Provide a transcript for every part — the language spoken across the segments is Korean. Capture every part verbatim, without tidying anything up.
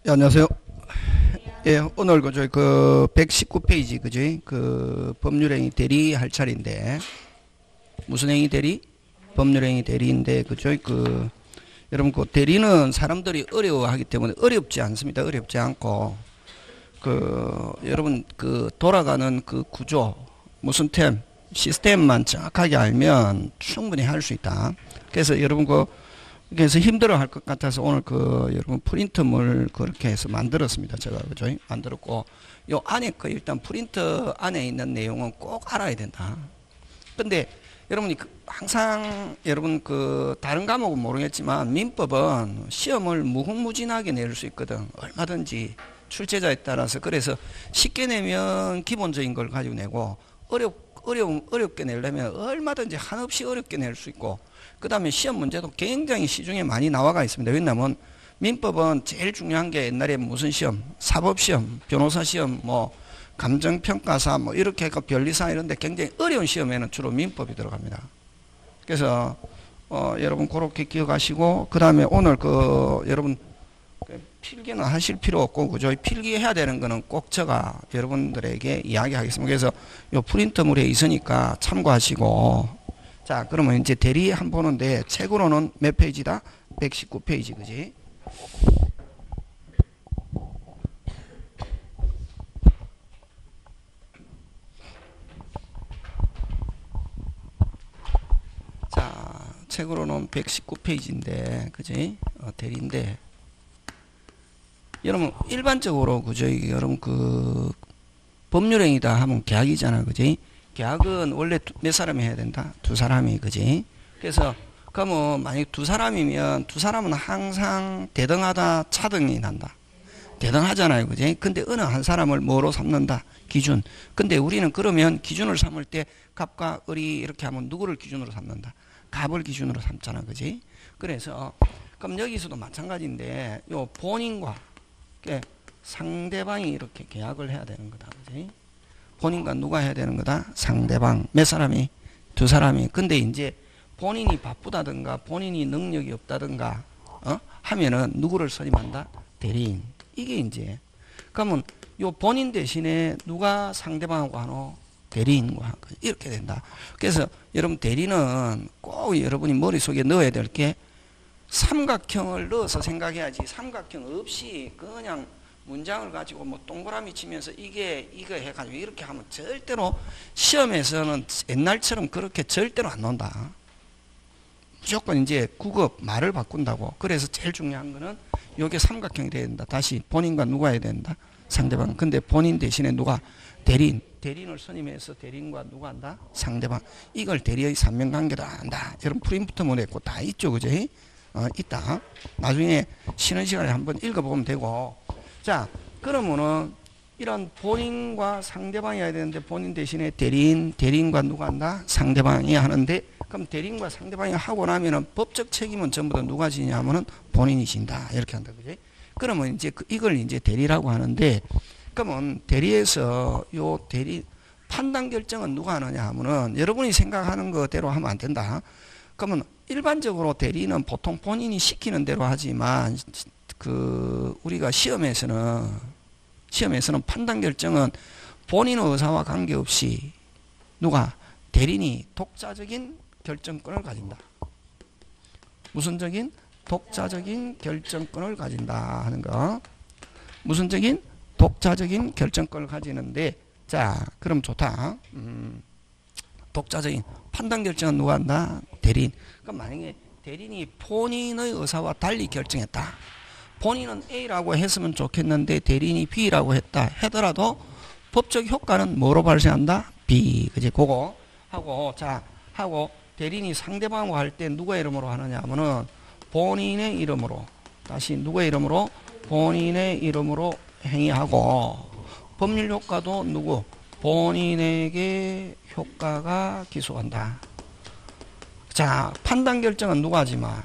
예, 안녕하세요. 예, 오늘 그 저희 그 백십구 페이지 그죠? 그 법률행위 대리 할 차례인데 무슨 행위 대리? 법률행위 대리인데 그죠? 그 여러분 그 대리는 사람들이 어려워하기 때문에 어렵지 않습니다. 어렵지 않고 그 여러분 그 돌아가는 그 구조 무슨 템 시스템만 정확하게 알면 충분히 할 수 있다. 그래서 여러분 그 그래서 힘들어 할 것 같아서 오늘 그 여러분 프린트물 그렇게 해서 만들었습니다. 제가 그죠? 만들었고 요 안에 그 일단 프린터 안에 있는 내용은 꼭 알아야 된다. 근데 여러분이 그 항상 여러분 그 다른 과목은 모르겠지만 민법은 시험을 무궁무진하게 낼 수 있거든. 얼마든지 출제자에 따라서. 그래서 쉽게 내면 기본적인 걸 가지고 내고 어렵 어려움 어렵게 내려면 얼마든지 한없이 어렵게 낼 수 있고, 그 다음에 시험 문제도 굉장히 시중에 많이 나와가 있습니다. 왜냐하면 민법은 제일 중요한 게 옛날에 무슨 시험, 사법시험, 변호사시험, 뭐 감정평가사 뭐 이렇게 해서 변리사 이런데 굉장히 어려운 시험에는 주로 민법이 들어갑니다. 그래서 어, 여러분 그렇게 기억하시고, 그 다음에 오늘 그 여러분 필기는 하실 필요 없고 그죠? 필기해야 되는 거는 꼭 제가 여러분들에게 이야기하겠습니다. 그래서 요 프린터물에 있으니까 참고하시고. 자, 그러면 이제 대리 한 보는데 책으로는 몇 페이지다? 백십구 페이지 그지? 자, 책으로는 백십구 페이지인데 그지? 어, 대리인데 여러분 일반적으로 그죠? 여러분 그 법률행위다 하면 계약이잖아 그지? 계약은 원래 몇 사람이 해야 된다? 두 사람이 그지? 그래서 그러면 만약 두 사람이면 두 사람은 항상 대등하다 차등이 난다. 대등하잖아요 그지? 근데 어느 한 사람을 뭐로 삼는다? 기준. 근데 우리는 그러면 기준을 삼을 때 갑과 을이 이렇게 하면 누구를 기준으로 삼는다? 갑을 기준으로 삼잖아 그지? 그래서 그럼 여기서도 마찬가지인데 요 본인과 상대방이 이렇게 계약을 해야 되는 거다 그지? 본인과 누가 해야 되는 거다? 상대방. 몇 사람이? 두 사람이. 근데 이제 본인이 바쁘다든가 본인이 능력이 없다든가 어? 하면은 누구를 선임한다? 대리인. 이게 이제 그러면 요 본인 대신에 누가 상대방하고 하노? 대리인과 이렇게 된다. 그래서 여러분 대리는 꼭 여러분이 머릿속에 넣어야 될 게 삼각형을 넣어서 생각해야지, 삼각형 없이 그냥 문장을 가지고 뭐 동그라미 치면서 이게 이거 해가지고 이렇게 하면 절대로 시험에서는 옛날처럼 그렇게 절대로 안 나온다. 무조건 이제 국어 말을 바꾼다고. 그래서 제일 중요한 거는 요게 삼각형이 돼야 된다. 다시 본인과 누가 해야 된다? 상대방. 근데 본인 대신에 누가? 대리인. 대리인을 선임해서 대리인과 누가 한다? 상대방. 이걸 대리의 삼면관계다 한다. 여러분 프린트물에 있고 다 있죠 그죠? 어, 있다. 나중에 쉬는 시간에 한번 읽어보면 되고. 자, 그러면은 이런 본인과 상대방이 해야 되는데 본인 대신에 대리인, 대리인과 누가 한다? 상대방이 하는데, 그럼 대리인과 상대방이 하고 나면은 법적 책임은 전부 다 누가 지냐면은 본인이 진다. 이렇게 한다. 그지? 그러면 이제 그 이걸 이제 대리라고 하는데, 그러면 대리에서 요 대리 판단 결정은 누가 하느냐 하면은 여러분이 생각하는 거대로 하면 안 된다. 그러면 일반적으로 대리는 보통 본인이 시키는 대로 하지만 그 우리가 시험에서는 시험에서는 판단 결정은 본인 의사와 관계없이 누가? 대리인이 독자적인 결정권을 가진다. 무슨적인? 독자적인 결정권을 가진다 하는 거. 무슨적인? 독자적인 결정권을 가지는데, 자 그럼 좋다. 음, 독자적인 판단 결정은 누가 한다? 대리인. 그럼 만약에 대리인이 본인의 의사와 달리 결정했다. 본인은 A라고 했으면 좋겠는데 대리인이 B라고 했다 하더라도 법적 효과는 뭐로 발생한다? B. 그지? 그거 하고, 자, 하고 대리인이 상대방하고 할 때 누가 이름으로 하느냐 하면은 본인의 이름으로, 다시 누구의 이름으로? 본인의 이름으로 행위하고, 법률 효과도 누구? 본인에게 효과가 기소한다. 자, 판단 결정은 누가 하지만?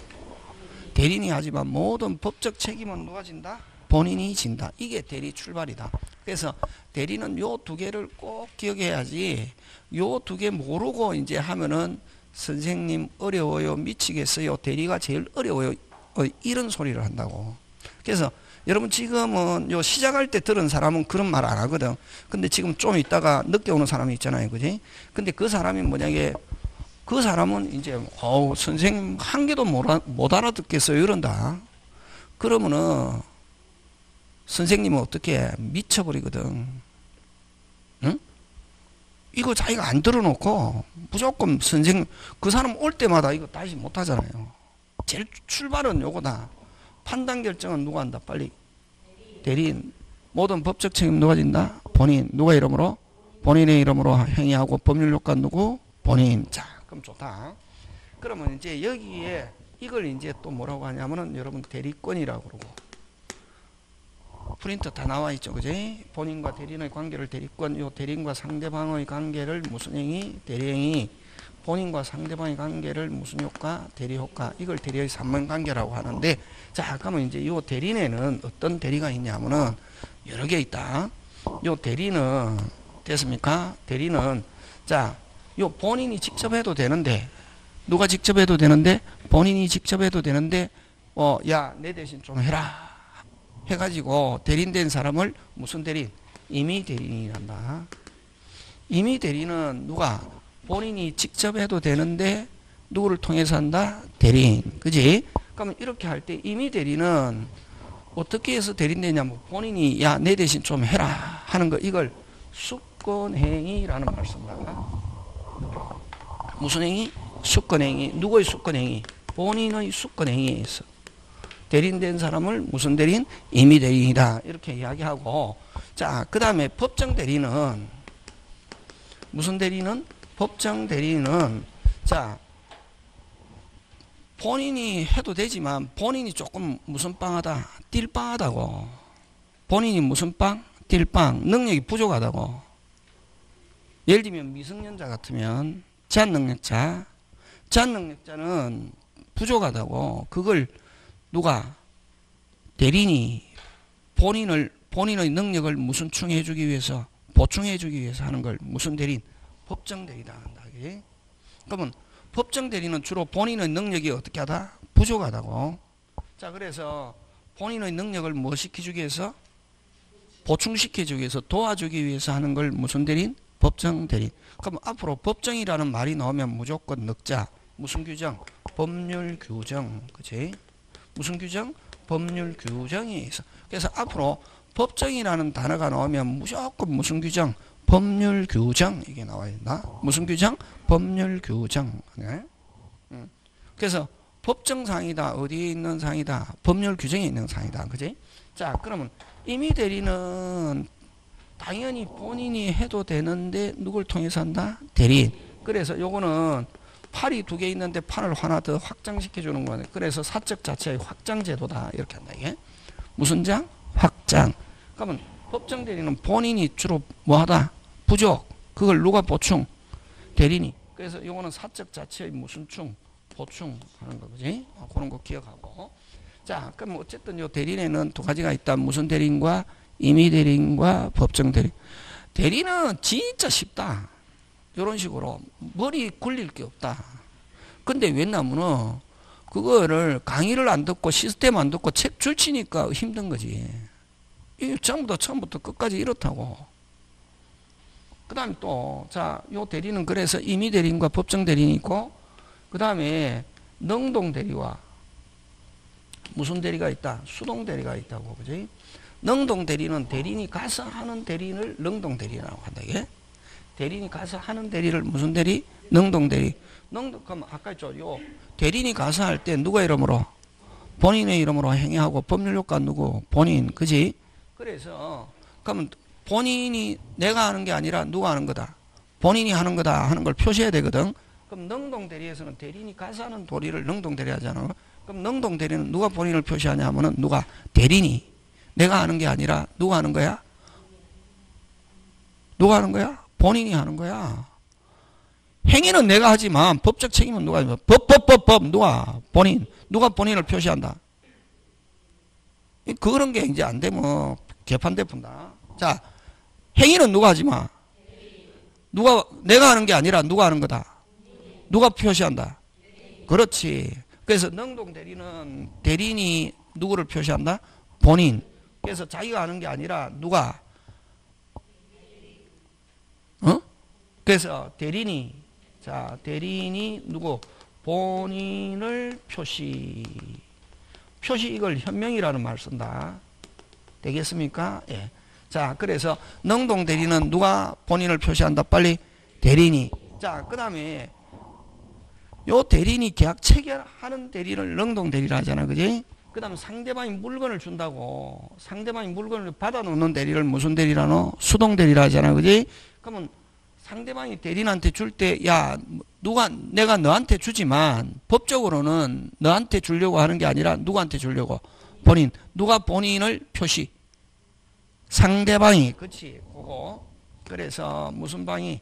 대리인이 하지만 모든 법적 책임은 누가 진다? 본인이 진다. 이게 대리 출발이다. 그래서 대리는 요 두 개를 꼭 기억해야지, 요 두 개 모르고 이제 하면은 선생님 어려워요, 미치겠어요, 대리가 제일 어려워요, 어, 이런 소리를 한다고. 그래서 여러분 지금은 요 시작할 때 들은 사람은 그런 말 안 하거든. 근데 지금 좀 있다가 늦게 오는 사람이 있잖아요. 그지? 근데 그 사람이 뭐냐게 그 사람은 이제 어우 선생님 한 개도 못, 알아, 못 알아듣겠어요 이런다. 그러면은 선생님은 어떻게 미쳐버리거든. 응? 이거 자기가 안 들어놓고 무조건 선생님 그 사람 올 때마다 이거 다시 못 하잖아요. 제일 출발은 요거다. 판단 결정은 누가 한다? 빨리 대리인. 모든 법적 책임 누가 진다? 본인. 누가 이름으로? 본인의 이름으로 행위하고 법률 효과 누구? 본인. 자, 그럼 좋다. 그러면 이제 여기에 이걸 이제 또 뭐라고 하냐면은 여러분 대리권이라고 그러고 프린트 다 나와 있죠, 그지? 본인과 대리인의 관계를 대리권, 요 대리인과 상대방의 관계를 무슨 행위? 대리행위. 본인과 상대방의 관계를 무슨 효과? 대리 효과. 이걸 대리의 삼문 관계라고 하는데, 자, 그러면 이제 요 대리에는 어떤 대리가 있냐면은 여러 개 있다. 요 대리는 됐습니까? 대리는 자, 요 본인이 직접 해도 되는데 누가 직접 해도 되는데 본인이 직접 해도 되는데 어, 야, 내 대신 좀 해라. 해가지고 대리인된 사람을 무슨 대리인? 임의 대리인이란다. 임의 대리는 누가? 본인이 직접 해도 되는데 누구를 통해서 한다? 대리인. 그지? 그러면 이렇게 할 때 임의 대리는 어떻게 해서 대리인되냐면 본인이 야, 내 대신 좀 해라 하는 거 이걸 수권행위라는 말 쓴다. 무슨 행위? 수권행위. 누구의 수권행위? 본인의 수권행위에 있어. 대리인된 사람을 무슨 대리인? 임의 대리인이다. 이렇게 이야기하고 자, 그 다음에 법정 대리는 무슨 대리는? 법정 대리는 자 본인이 해도 되지만 본인이 조금 무슨 빵하다? 띨빵하다고. 본인이 무슨 빵? 띨빵. 능력이 부족하다고. 예를 들면 미성년자 같으면 제한능력자. 제한능력자는 부족하다고. 그걸 누가? 대리인이 본인을, 본인의 능력을 무슨 충해주기 위해서, 보충해주기 위해서 하는 걸 무슨 대리인? 법정 대리다 한다. 그러면 법정 대리는 주로 본인의 능력이 어떻게 하다? 부족하다고. 자, 그래서 본인의 능력을 뭐 시켜주기 위해서? 보충시켜주기 위해서, 도와주기 위해서 하는 걸 무슨 대리인? 법정 대리인. 그럼 앞으로 법정이라는 말이 나오면 무조건 넣자. 무슨 규정? 법률 규정. 그치? 무슨 규정? 법률 규정이 있어. 그래서 앞으로 법정이라는 단어가 나오면 무조건 무슨 규정? 법률 규정. 이게 나와야 된다. 무슨 규정? 법률 규정. 네? 음. 그래서 법정상이다. 어디에 있는 상이다? 법률 규정에 있는 상이다. 그지? 자, 그러면 임의 대리는 당연히 본인이 해도 되는데 누굴 통해서 한다? 대리인. 그래서 요거는 팔이 두 개 있는데 판을 하나 더 확장시켜 주는 거네. 그래서 사적 자체의 확장 제도다. 이렇게 한다. 이게 무슨 장? 확장. 그러면 법정 대리는 본인이 주로 뭐 하다? 부족. 그걸 누가 보충? 대리인이. 그래서 요거는 사적 자체의 무슨 충? 보충 하는 거지. 어, 그런 거 기억하고. 자, 그럼 어쨌든 요 대리인에는 두 가지가 있다. 무슨 대리인과 임의 대리인과 법정 대리인. 대리는 진짜 쉽다. 이런 식으로 머리 굴릴 게 없다. 근데 왜냐면은 그거를 강의를 안 듣고 시스템 안 듣고 책 줄치니까 힘든 거지. 이게 전부 다 처음부터 끝까지 이렇다고. 그 다음에 또, 자, 요 대리는 그래서 임의 대리인과 법정 대리인이 있고, 그 다음에 능동 대리와 무슨 대리가 있다? 수동 대리가 있다고. 그지? 능동 대리는 대리인이 가서 하는 대리인을 능동 대리라고 한다. 이게? 대리인이 가서 하는 대리를 무슨 대리? 능동 대리. 능동, 그럼 아까 했죠. 요 대리인이 가서 할 때 누가 이름으로? 본인의 이름으로 행위하고 법률 효과 누구? 본인. 그지? 그래서, 그러면 본인이 내가 하는 게 아니라 누가 하는 거다? 본인이 하는 거다 하는 걸 표시해야 되거든. 그럼 능동 대리에서는 대리인이 가서 하는 도리를 능동 대리 하잖아. 그럼 능동 대리는 누가 본인을 표시하냐 하면은 누가? 대리인이. 내가 하는 게 아니라 누가 하는 거야? 누가 하는 거야? 본인이 하는 거야. 행위는 내가 하지만 법적 책임은 누가 하냐? 법, 법, 법, 법. 누가? 본인. 누가 본인을 표시한다? 그런 게 이제 안 되면 개판대 푼다. 자, 행위는 누가 하지 마. 누가, 내가 하는 게 아니라 누가 하는 거다. 누가 표시한다. 그렇지. 그래서 능동 대리는 대리인이 누구를 표시한다? 본인. 그래서 자기가 하는 게 아니라 누가? 어? 그래서 대리인이, 자, 대리인이 누구? 본인을 표시. 표시 이걸 현명이라는 말 쓴다. 되겠습니까? 예. 자, 그래서 능동 대리는 누가 본인을 표시한다? 빨리 대리인이. 자, 그 다음에 요 대리인이 계약 체결하는 대리를 능동 대리를 하잖아. 그지? 그 다음에 상대방이 물건을 준다고 상대방이 물건을 받아놓는 대리를 무슨 대리라노? 수동 대리를 하잖아. 그지? 그러면 상대방이 대리인한테 줄 때, 야, 누가, 내가 너한테 주지만, 법적으로는 너한테 주려고 하는 게 아니라 누구한테 주려고? 본인. 누가 본인을 표시. 상대방이, 그치, 그거. 그래서 무슨 방이?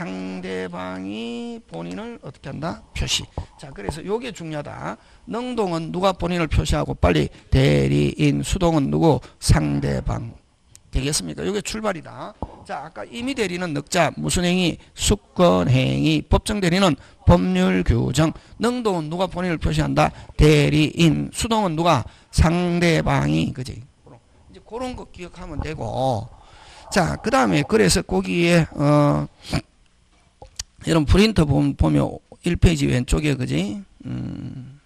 상대방이 본인을 어떻게 한다? 표시. 자, 그래서 요게 중요하다. 능동은 누가 본인을 표시하고 빨리 대리인, 수동은 누구? 상대방. 되겠습니까? 이게 출발이다. 자, 아까 임의 대리는 늑자, 무슨 행위? 수권 행위. 법정 대리는 법률 규정. 능동은 누가 본인을 표시한다? 대리인. 수동은 누가? 상대방이. 그지? 이제 그런 거 기억하면 되고. 자, 그 다음에 그래서 거기에 어 여러분 프린터 보면 일 페이지 왼쪽에 그지? 음.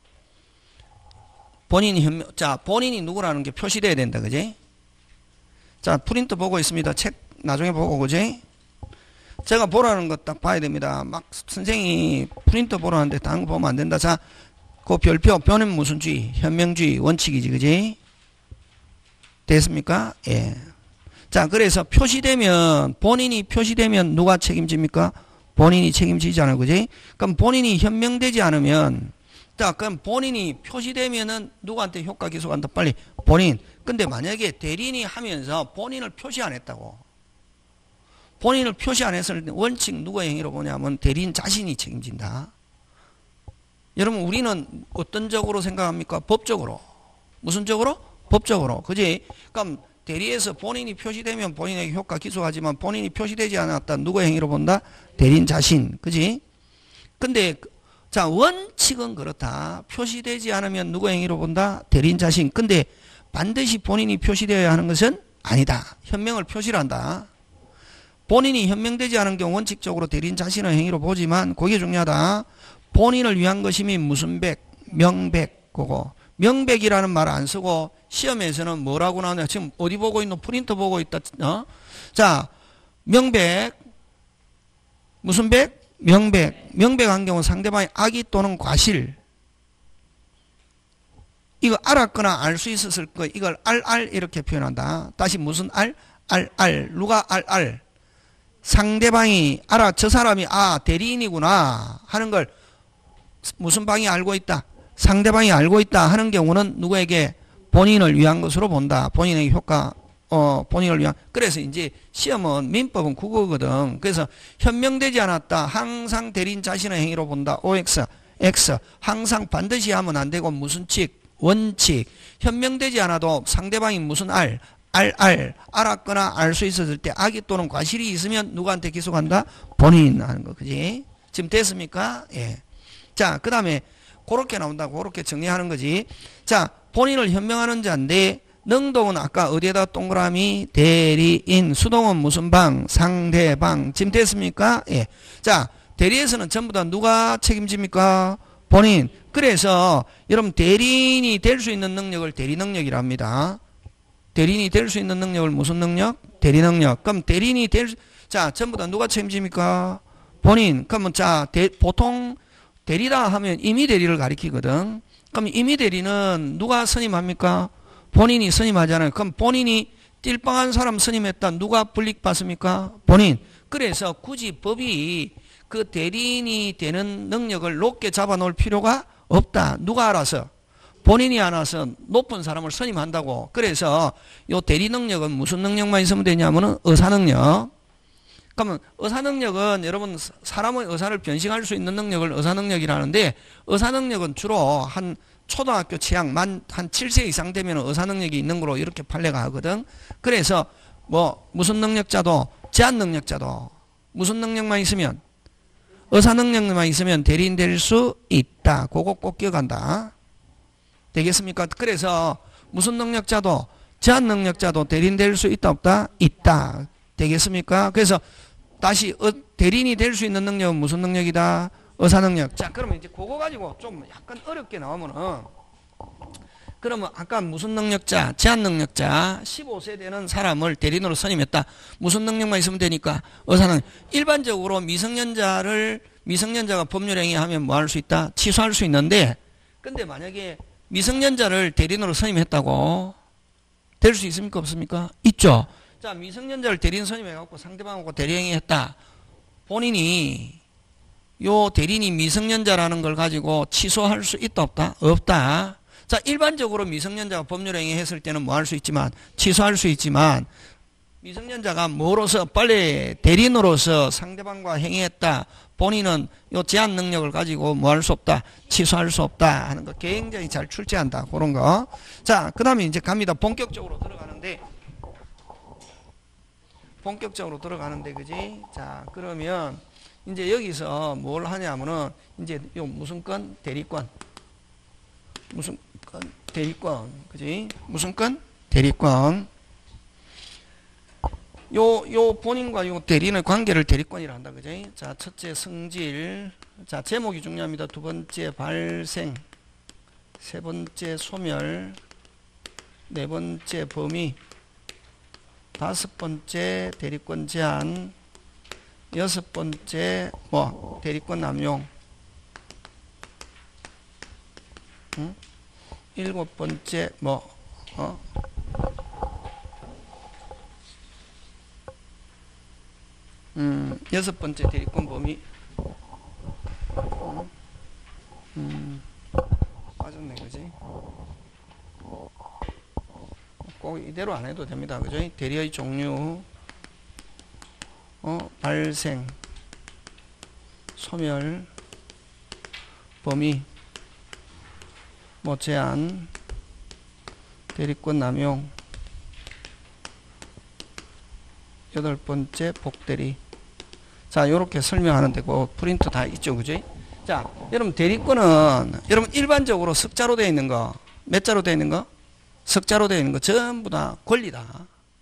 본인이 현명, 자, 본인이 누구라는 게 표시돼야 된다. 그지? 자, 프린트 보고 있습니다. 책 나중에 보고, 그지? 제가 보라는 거 딱 봐야 됩니다. 막 선생이 프린트 보라는데 다른 거 보면 안 된다. 자, 그 별표, 변은 무슨 주의? 현명주의 원칙이지, 그지? 됐습니까? 예. 자, 그래서 표시되면, 본인이 표시되면 누가 책임집니까? 본인이 책임지잖아요, 그지? 그럼 본인이 현명되지 않으면, 자, 그럼 본인이 표시되면은 누구한테 효과 기소한다? 빨리 본인. 근데 만약에 대리인이 하면서 본인을 표시 안 했다고. 본인을 표시 안 했을 때 원칙 누구의 행위로 보냐면 대리인 자신이 책임진다. 여러분 우리는 어떤 적으로 생각합니까? 법적으로. 무슨 적으로? 법적으로. 그지? 그럼 대리에서 본인이 표시되면 본인에게 효과 기소하지만 본인이 표시되지 않았다. 누구의 행위로 본다? 대리인 자신. 그지? 근데 자, 원칙은 그렇다. 표시되지 않으면 누구의 행위로 본다? 대리인 자신. 근데 반드시 본인이 표시되어야 하는 것은 아니다. 현명을 표시를 한다. 본인이 현명되지 않은 경우 원칙적으로 대리인 자신의 행위로 보지만 그게 중요하다. 본인을 위한 것이면 무슨 백, 명백, 그거. 명백이라는 말 안 쓰고 시험에서는 뭐라고 나오냐. 지금 어디 보고 있노? 프린터 보고 있다. 어? 자, 명백. 무슨 백? 명백. 명백한 경우 상대방의 악의 또는 과실. 이거 알았거나 알 수 있었을 거 이걸 알알 이렇게 표현한다. 다시 무슨 알? 알알. 누가 알알? 상대방이 알아. 저 사람이 아 대리인이구나 하는 걸 무슨 방이 알고 있다? 상대방이 알고 있다 하는 경우는 누구에게? 본인을 위한 것으로 본다. 본인에게 효과 어 본인을 위한. 그래서 이제 시험은 민법은 국어거든. 그래서 현명되지 않았다. 항상 대리인 자신의 행위로 본다. 오엑스 X. 항상 반드시 하면 안 되고 무슨 칙? 원칙. 현명되지 않아도 상대방이 무슨 알? 알, 알. 알았거나 알 수 있었을 때 악의 또는 과실이 있으면 누구한테 기소한다? 본인 하는 거. 그지? 지금 됐습니까? 예. 자, 그 다음에 그렇게 나온다. 그렇게 정리하는 거지. 자, 본인을 현명하는 자인데 능동은 아까 어디에다 동그라미? 대리인. 수동은 무슨 방? 상대방. 지금 됐습니까? 예. 자, 대리에서는 전부 다 누가 책임집니까? 본인. 그래서 여러분 대리인이 될 수 있는 능력을 대리 능력이라 합니다. 대리인이 될 수 있는 능력을 무슨 능력? 대리 능력. 그럼 대리인이 될, 자, 전부 다 누가 책임집니까? 본인. 그러면 자, 대, 보통 대리다 하면 임의 대리를 가리키거든. 그럼 임의 대리는 누가 선임합니까? 본인이 선임하잖아요. 그럼 본인이 띨빵한 사람 선임했다. 누가 불이익받습니까? 본인. 그래서 굳이 법이 그 대리인이 되는 능력을 높게 잡아놓을 필요가 없다. 누가 알아서? 본인이 알아서 높은 사람을 선임한다고. 그래서 요 대리 능력은 무슨 능력만 있으면 되냐면은 의사 능력. 그러면 의사 능력은 여러분 사람의 의사를 변신할 수 있는 능력을 의사 능력이라는데 의사 능력은 주로 한 초등학교 취향 만 한 칠 세 이상 되면 의사 능력이 있는 거로 이렇게 판례가 하거든. 그래서 뭐 무슨 능력자도 제한 능력자도 무슨 능력만 있으면 의사 능력만 있으면 대리인 될 수 있다. 그거 꼭 기억한다. 되겠습니까? 그래서 무슨 능력자도 제한 능력자도 대리인 될 수 있다 없다? 있다. 되겠습니까? 그래서 다시 어, 대리인이 될 수 있는 능력은 무슨 능력이다? 의사 능력. 자, 그러면 이제 그거 가지고 좀 약간 어렵게 나오면은 그러면 아까 무슨 능력자, 제한 능력자, 십오 세 되는 사람을 대리인으로 선임했다. 무슨 능력만 있으면 되니까 의사 능력. 일반적으로 미성년자를 미성년자가 법률행위 하면 뭐 할 수 있다? 취소할 수 있는데 근데 만약에 미성년자를 대리인으로 선임했다고 될 수 있습니까? 없습니까? 있죠. 자, 미성년자를 대리인 선임해갖고 상대방하고 대리행위 했다. 본인이 요 대리인이 미성년자라는 걸 가지고 취소할 수 있다 없다? 없다. 자, 일반적으로 미성년자가 법률행위 했을 때는 뭐 할 수 있지만 취소할 수 있지만 미성년자가 뭐로서 빨리 대리인으로서 상대방과 행위했다. 본인은 요 제한 능력을 가지고 뭐 할 수 없다. 취소할 수 없다 하는 거 굉장히 잘 출제한다. 그런 거. 자, 그 다음에 이제 갑니다. 본격적으로 들어가는데 본격적으로 들어가는데 그지? 자, 그러면 이제 여기서 뭘 하냐면은 이제 요 무슨 건? 대리권. 무슨 건? 대리권. 그지? 무슨 건? 대리권. 요, 요 본인과 요 대리인의 관계를 대리권이라 한다. 그지? 자, 첫째 성질. 자, 제목이 중요합니다. 두 번째 발생. 세 번째 소멸. 네 번째 범위. 다섯 번째 대리권 제한. 여섯 번째 뭐 대리권 남용. 응? 일곱 번째 뭐 어? 음, 여섯 번째 대리권 범위. 음, 음, 빠졌네, 그지? 꼭 이대로 안 해도 됩니다, 그죠? 대리의 종류, 어, 발생, 소멸, 범위, 뭐 제한, 대리권 남용, 여덟 번째 복대리. 자, 요렇게 설명하는데 그 프린트 다 있죠, 그죠? 자, 여러분 대리권은 여러분 일반적으로 석자로 되어 있는 거, 몇 자로 되어 있는 거? 석자로 되어 있는 거 전부 다 권리다.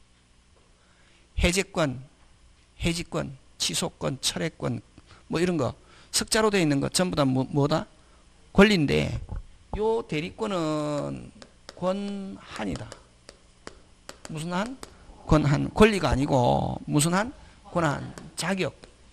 해제권, 해지권, 취소권, 철회권 뭐 이런 거 석자로 되어 있는 거 전부 다 뭐, 뭐다? 권리인데 요 대리권은 권한이다. 무슨 한? 권한. 권리가 아니고 무슨 한? 권한. 자격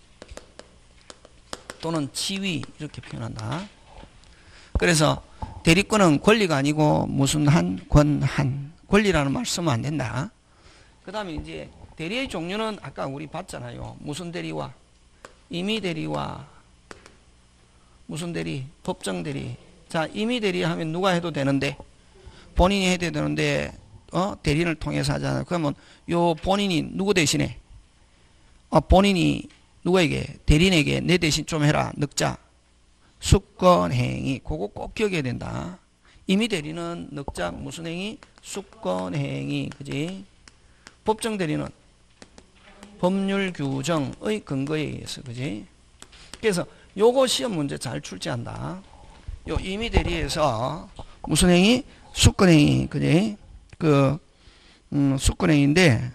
또는 지위 이렇게 표현한다. 그래서 대리권은 권리가 아니고 무슨 한? 권한. 권리라는 말 쓰면 안 된다. 그 다음에 이제 대리의 종류는 아까 우리 봤잖아요. 무슨 대리와 임의 대리와 무슨 대리? 법정 대리. 자, 임의 대리 하면 누가 해도 되는데 본인이 해도 되는데 어? 대리인을 통해서 하잖아요. 그러면 요 본인이 누구 대신에 어, 본인이 누구에게 대리인에게 내 대신 좀 해라. 늑자. 수권행위. 그거 꼭 기억해야 된다. 임의 대리는 늑자 무슨 행위? 수권행위. 그지? 법정 대리는 법률 규정의 근거에 의해서. 그지? 그래서 요거 시험 문제 잘 출제한다. 요 임의 대리에서 무슨 행위? 수권행위. 그지? 그, 음, 수권행위인데,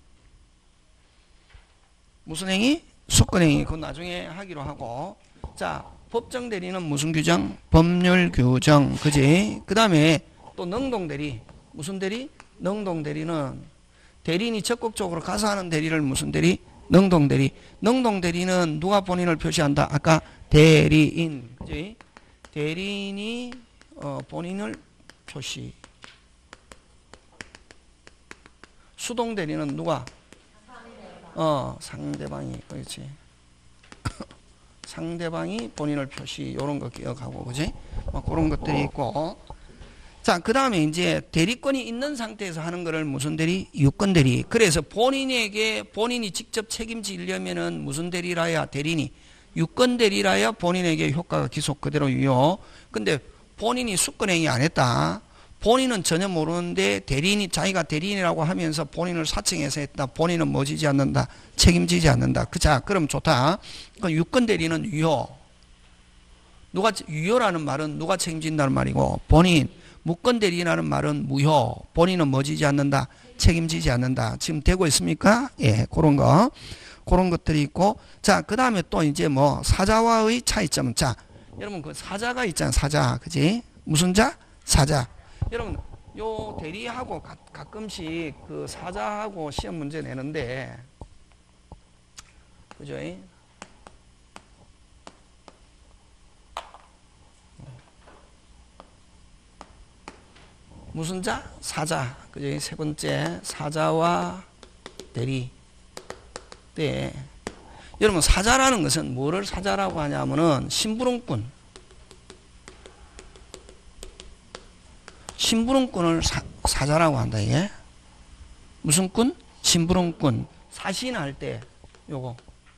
무슨 행위? 수권행위. 그건 나중에 하기로 하고. 자, 법정 대리는 무슨 규정? 법률 규정. 그지? 그 다음에 또 능동대리. 무슨 대리? 능동대리는 대리인이 적극적으로 가서 하는 대리를 무슨 대리? 능동대리. 능동대리는 누가 본인을 표시한다? 아까 대리인. 그지? 대리인이 어, 본인을 표시. 수동 대리는 누가? 어, 상대방이. 그렇지. 상대방이 본인을 표시. 요런 거 기억하고, 그지? 뭐 그런 것들이 있고. 자, 그 다음에 이제 대리권이 있는 상태에서 하는 거를 무슨 대리? 유권 대리. 그래서 본인에게, 본인이 직접 책임지려면은 무슨 대리라야? 대리인이. 유권 대리라야 본인에게 효과가 기속 그대로 유효. 근데 본인이 수권행위 안 했다. 본인은 전혀 모르는데 대리인이 자기가 대리인이라고 하면서 본인을 사칭해서 했다. 본인은 뭐 지지 않는다. 책임지지 않는다. 그, 자, 그럼 좋다. 그 유권 대리는 유효. 누가, 유효라는 말은 누가 책임진다는 말이고, 본인. 무권 대리인이라는 말은 무효. 본인은 뭐 지지 않는다? 책임지지 않는다. 지금 되고 있습니까? 예, 그런 거. 그런 것들이 있고. 자, 그 다음에 또 이제 뭐 사자와의 차이점. 자, 여러분 그 사자가 있잖아. 사자. 그지? 무슨 자? 사자. 여러분, 요 대리하고 가, 가끔씩 그 사자하고 시험 문제 내는데, 그죠? 무슨 자? 사자. 그죠? 세 번째, 사자와 대리. 때, 여러분, 사자라는 것은 뭐를 사자라고 하냐면은, 심부름꾼. 심부름꾼을 사, 사자라고 한다, 이게. 무슨 꾼? 심부름꾼. 사신할 때, 요거.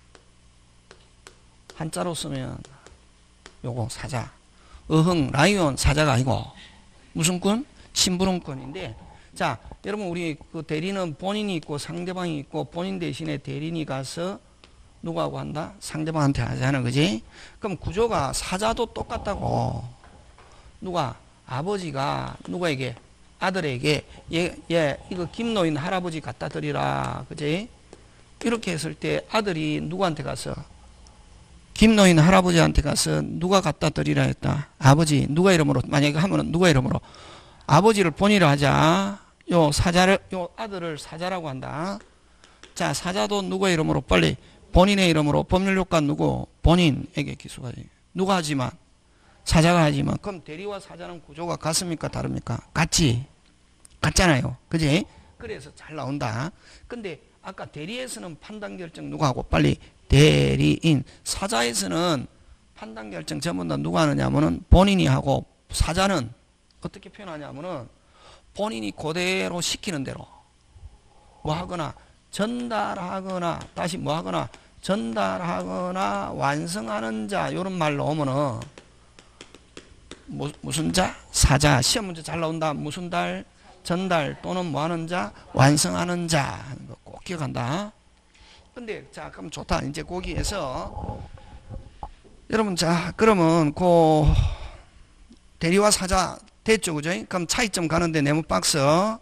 한자로 쓰면, 요거, 사자. 어흥, 라이온, 사자가 아니고, 무슨 꾼? 심부름꾼인데, 자, 여러분, 우리 그 대리는 본인이 있고 상대방이 있고 본인 대신에 대리인이 가서 누구하고 한다? 상대방한테 하잖아, 그지? 그럼 구조가 사자도 똑같다고. 누가? 아버지가 누구에게? 아들에게, 얘, 얘, 이거 김노인 할아버지 갖다 드리라, 그지? 이렇게 했을 때 아들이 누구한테 가서? 김노인 할아버지한테 가서 누가 갖다 드리라 했다? 아버지, 누가 이름으로? 만약에 하면은 누가 이름으로? 아버지를 본이라 하자. 요 사자를, 요 아들을 사자라고 한다. 자, 사자도 누구의 이름으로? 빨리 본인의 이름으로. 법률효과 누구? 본인에게 기소하지. 누가 하지만? 사자가 하지만. 그럼 대리와 사자는 구조가 같습니까? 다릅니까? 같지. 같잖아요. 그지? 그래서 잘 나온다. 근데 아까 대리에서는 판단 결정 누가 하고? 빨리 대리인. 사자에서는 판단 결정 전부 다 누가 하느냐면은 본인이 하고, 사자는 어떻게 표현하냐면은 본인이 그대로 시키는 대로 뭐 하거나 전달하거나 다시 뭐 하거나 전달하거나 완성하는 자, 이런 말 나오면은 뭐, 무슨 자? 사자. 시험 문제 잘 나온다. 무슨 달? 전달 또는 뭐 하는 자? 완성하는 자 하는 거 꼭 기억한다. 근데 자, 그럼 좋다. 이제 거기에서 여러분, 자, 그러면 그 대리와 사자 됐죠, 그죠? 그럼 차이점 가는데 네모 박스.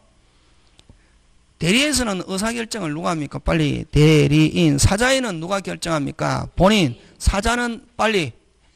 대리에서는 의사결정을 누가 합니까? 빨리 대리인. 사자에는 누가 결정합니까? 본인. 사자는 빨리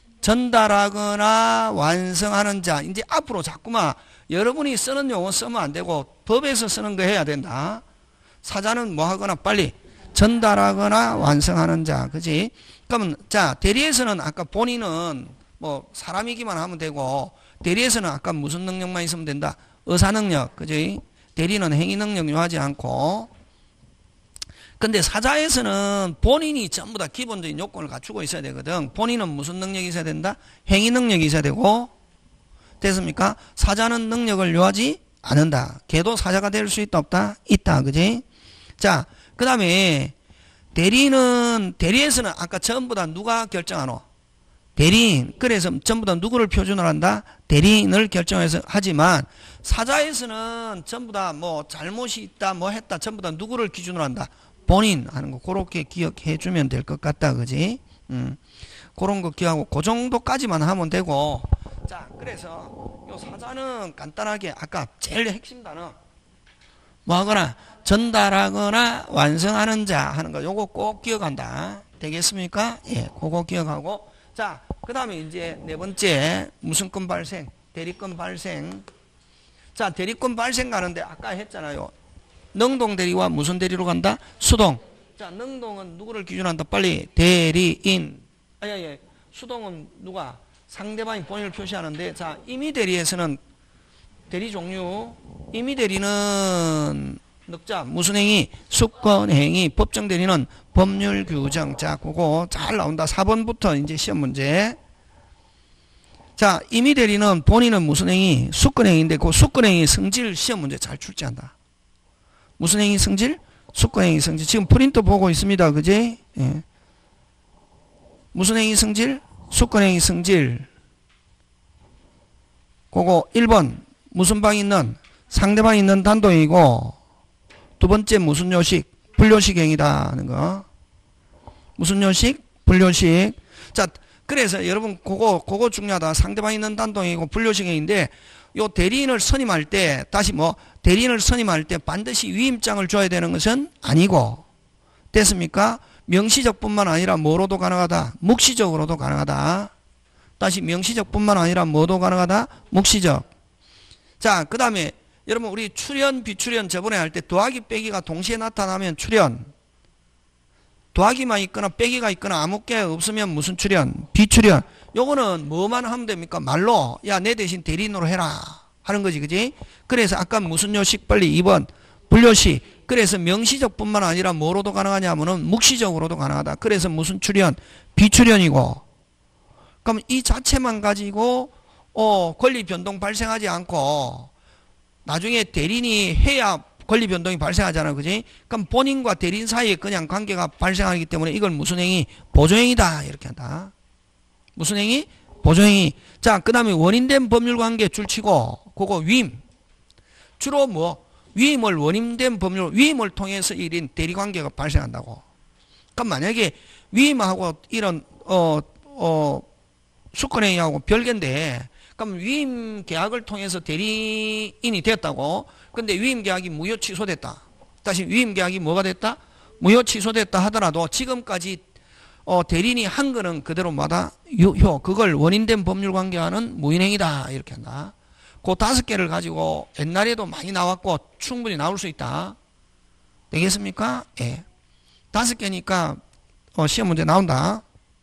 전달하거나 완성하는 자. 이제 앞으로 자꾸만 여러분이 쓰는 용어 쓰면 안 되고 법에서 쓰는 거 해야 된다. 사자는 뭐 하거나 빨리 전달하거나 완성하는 자. 그지? 그러면 자, 대리에서는 아까 본인은 뭐 사람이기만 하면 되고, 대리에서는 아까 무슨 능력만 있으면 된다? 의사능력, 그지? 대리는 행위능력 요하지 않고. 근데 사자에서는 본인이 전부 다 기본적인 요건을 갖추고 있어야 되거든. 본인은 무슨 능력이 있어야 된다? 행위능력이 있어야 되고. 됐습니까? 사자는 능력을 요하지 않는다. 걔도 사자가 될 수 있다, 없다? 있다, 그지? 자, 그 다음에 대리는, 대리에서는 아까 전부 다 누가 결정하노? 대리인. 그래서 전부 다 누구를 표준으로 한다? 대리인을 결정해서 하지만, 사자에서는 전부 다 뭐 잘못이 있다, 뭐 했다, 전부 다 누구를 기준으로 한다? 본인 하는 거, 그렇게 기억해 주면 될 것 같다, 그지? 음. 그런 거 기억하고, 그 정도까지만 하면 되고. 자, 그래서 요 사자는 간단하게 아까 제일 핵심 단어, 뭐 하거나, 전달하거나 완성하는 자 하는 거, 요거 꼭 기억한다. 되겠습니까? 예, 그거 기억하고. 자, 그 다음에 이제 네 번째, 무슨 건 발생? 대리권 발생. 자, 대리권 발생 가는데 아까 했잖아요. 능동 대리와 무슨 대리로 간다? 수동. 자, 능동은 누구를 기준한다? 빨리 대리인. 아니, 아니, 수동은 누가? 상대방이 본인을 표시하는데, 자, 임의 대리에서는 대리 종류, 임의 대리는 넉자, 무슨 행위? 수권 행위. 법정 대리는 법률 규정. 자, 그거 잘 나온다. 사 번부터 이제 시험 문제. 자, 임의 대리는 본인은 무슨 행위? 수권 행위인데, 그 수권 행위 성질 시험 문제 잘 출제한다. 무슨 행위 성질? 수권 행위 성질. 지금 프린트 보고 있습니다. 그지? 예. 무슨 행위 성질? 수권 행위 성질. 그거 일 번. 무슨 방이 있는? 상대방이 있는 단독이고, 두 번째 무슨 요식? 불요식 행위다 하는 거. 무슨 요식? 불요식. 자, 그래서 여러분 그거 그거 중요하다. 상대방이 있는 단독이고 불요식 행위인데, 요 대리인을 선임할 때 다시 뭐 대리인을 선임할 때 반드시 위임장을 줘야 되는 것은 아니고 됐습니까? 명시적뿐만 아니라 뭐로도 가능하다. 묵시적으로도 가능하다. 다시 명시적뿐만 아니라 뭐도 가능하다. 묵시적. 자, 그 다음에 여러분 우리 출연 비출연 저번에 할 때 더하기 빼기가 동시에 나타나면 출연, 더하기만 있거나 빼기가 있거나 아무 게 없으면 무슨 출연? 비출연. 요거는 뭐만 하면 됩니까? 말로 야 내 대신 대리인으로 해라 하는 거지, 그지? 그래서 아까 무슨 요식 빨리 이 번 분료식. 그래서 명시적뿐만 아니라 뭐로도 가능하냐 하면은 묵시적으로도 가능하다. 그래서 무슨 출연? 비출연이고. 그럼 이 자체만 가지고 어 권리 변동 발생하지 않고 나중에 대리인이 해야 권리 변동이 발생하잖아, 그지? 그럼 본인과 대리인 사이에 그냥 관계가 발생하기 때문에 이걸 무슨 행위? 보조행위다 이렇게 한다. 무슨 행위? 보조행위. 자, 그 다음에 원인된 법률관계 줄치고 그거 위임. 주로 뭐 위임을 원인된 법률 위임을 통해서 이런 대리관계가 발생한다고. 그럼 만약에 위임하고 이런 어 어 수권행위하고 별개인데 그럼 위임 계약을 통해서 대리인이 됐다고. 근데 위임 계약이 무효 취소됐다. 다시 위임 계약이 뭐가 됐다? 무효 취소됐다 하더라도 지금까지 어, 대리인이 한 거는 그대로 마다 유효. 그걸 원인된 법률관계와는 무인행위다 이렇게 한다. 그 다섯 개를 가지고 옛날에도 많이 나왔고 충분히 나올 수 있다. 되겠습니까? 예. 다섯 개니까 어, 시험 문제 나온다.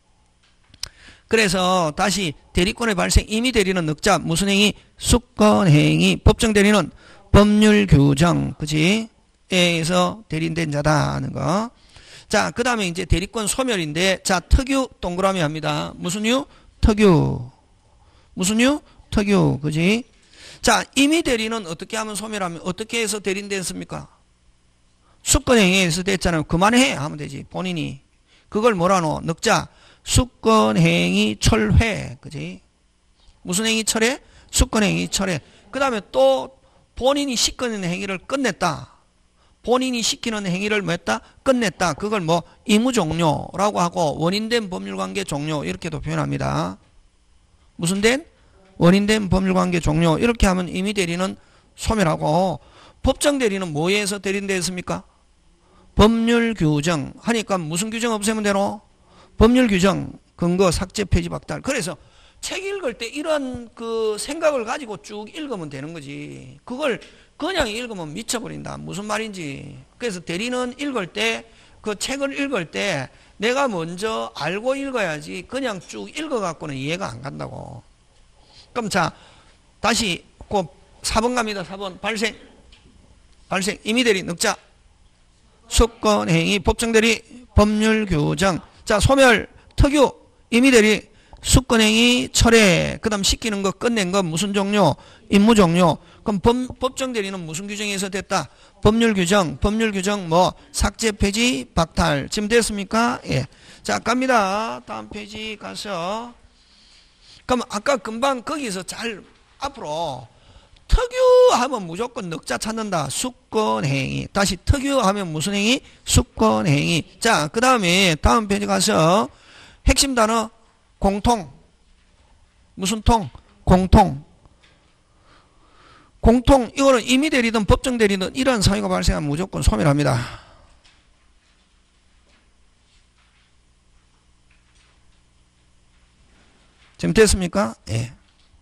그래서 다시 대리권의 발생 임의 대리는 늑자 무슨 행위? 수권행위. 법정 대리는 법률 규정, 그지? 에서 대리인된 자다 하는 거. 자, 그 다음에 이제 대리권 소멸인데, 자, 특유 동그라미 합니다. 무슨 유? 특유. 무슨 유? 특유, 그지? 자, 임의 대리는 어떻게 하면 소멸하면, 어떻게 해서 대리인됐습니까? 수권행위에서 됐잖아요. 그만해 하면 되지, 본인이. 그걸 뭐라노? 늑자. 수권행위 철회, 그지? 무슨 행위 철회? 수권행위 철회. 그 다음에 또 본인이 시키는 행위를 끝냈다. 본인이 시키는 행위를 뭐 했다? 끝냈다. 그걸 뭐 의무종료라고 하고 원인된 법률관계 종료 이렇게도 표현합니다. 무슨 된? 원인된 법률관계 종료 이렇게 하면 임의대리는 소멸하고 법정대리는 뭐에 의해서 대리인됐습니까? 법률규정 하니까 무슨 규정 없애면 되노? 법률규정, 근거, 삭제, 폐지, 박탈. 그래서 책 읽을 때 이런 그 생각을 가지고 쭉 읽으면 되는 거지. 그걸 그냥 읽으면 미쳐버린다. 무슨 말인지. 그래서 대리는 읽을 때, 그 책을 읽을 때 내가 먼저 알고 읽어야지 그냥 쭉 읽어갖고는 이해가 안 간다고. 그럼 자, 다시 그 사 번 갑니다. 사 번. 발생. 발생. 임의대리, 늑자. 수권행위, 법정대리, 법률규정. 자, 소멸, 특유, 임의대리, 수권행위, 철회. 그 다음 시키는 거, 끝낸 거, 무슨 종료? 임무 종료. 그럼 법, 법정대리는 무슨 규정에서 됐다? 법률규정, 법률규정, 뭐, 삭제, 폐지, 박탈. 지금 됐습니까? 예. 자, 갑니다. 다음 페이지 가서. 그럼 아까 금방 거기서 잘, 앞으로, 특유하면 무조건 늑자 찾는다. 수권행위. 다시 특유하면 무슨 행위? 수권행위. 자, 그 다음에 다음 페이지 가서 핵심 단어 공통. 무슨 통? 공통. 공통. 이거는 임의대리든 법정대리든 이런 사유가 발생하면 무조건 소멸합니다. 지금 됐습니까? 예.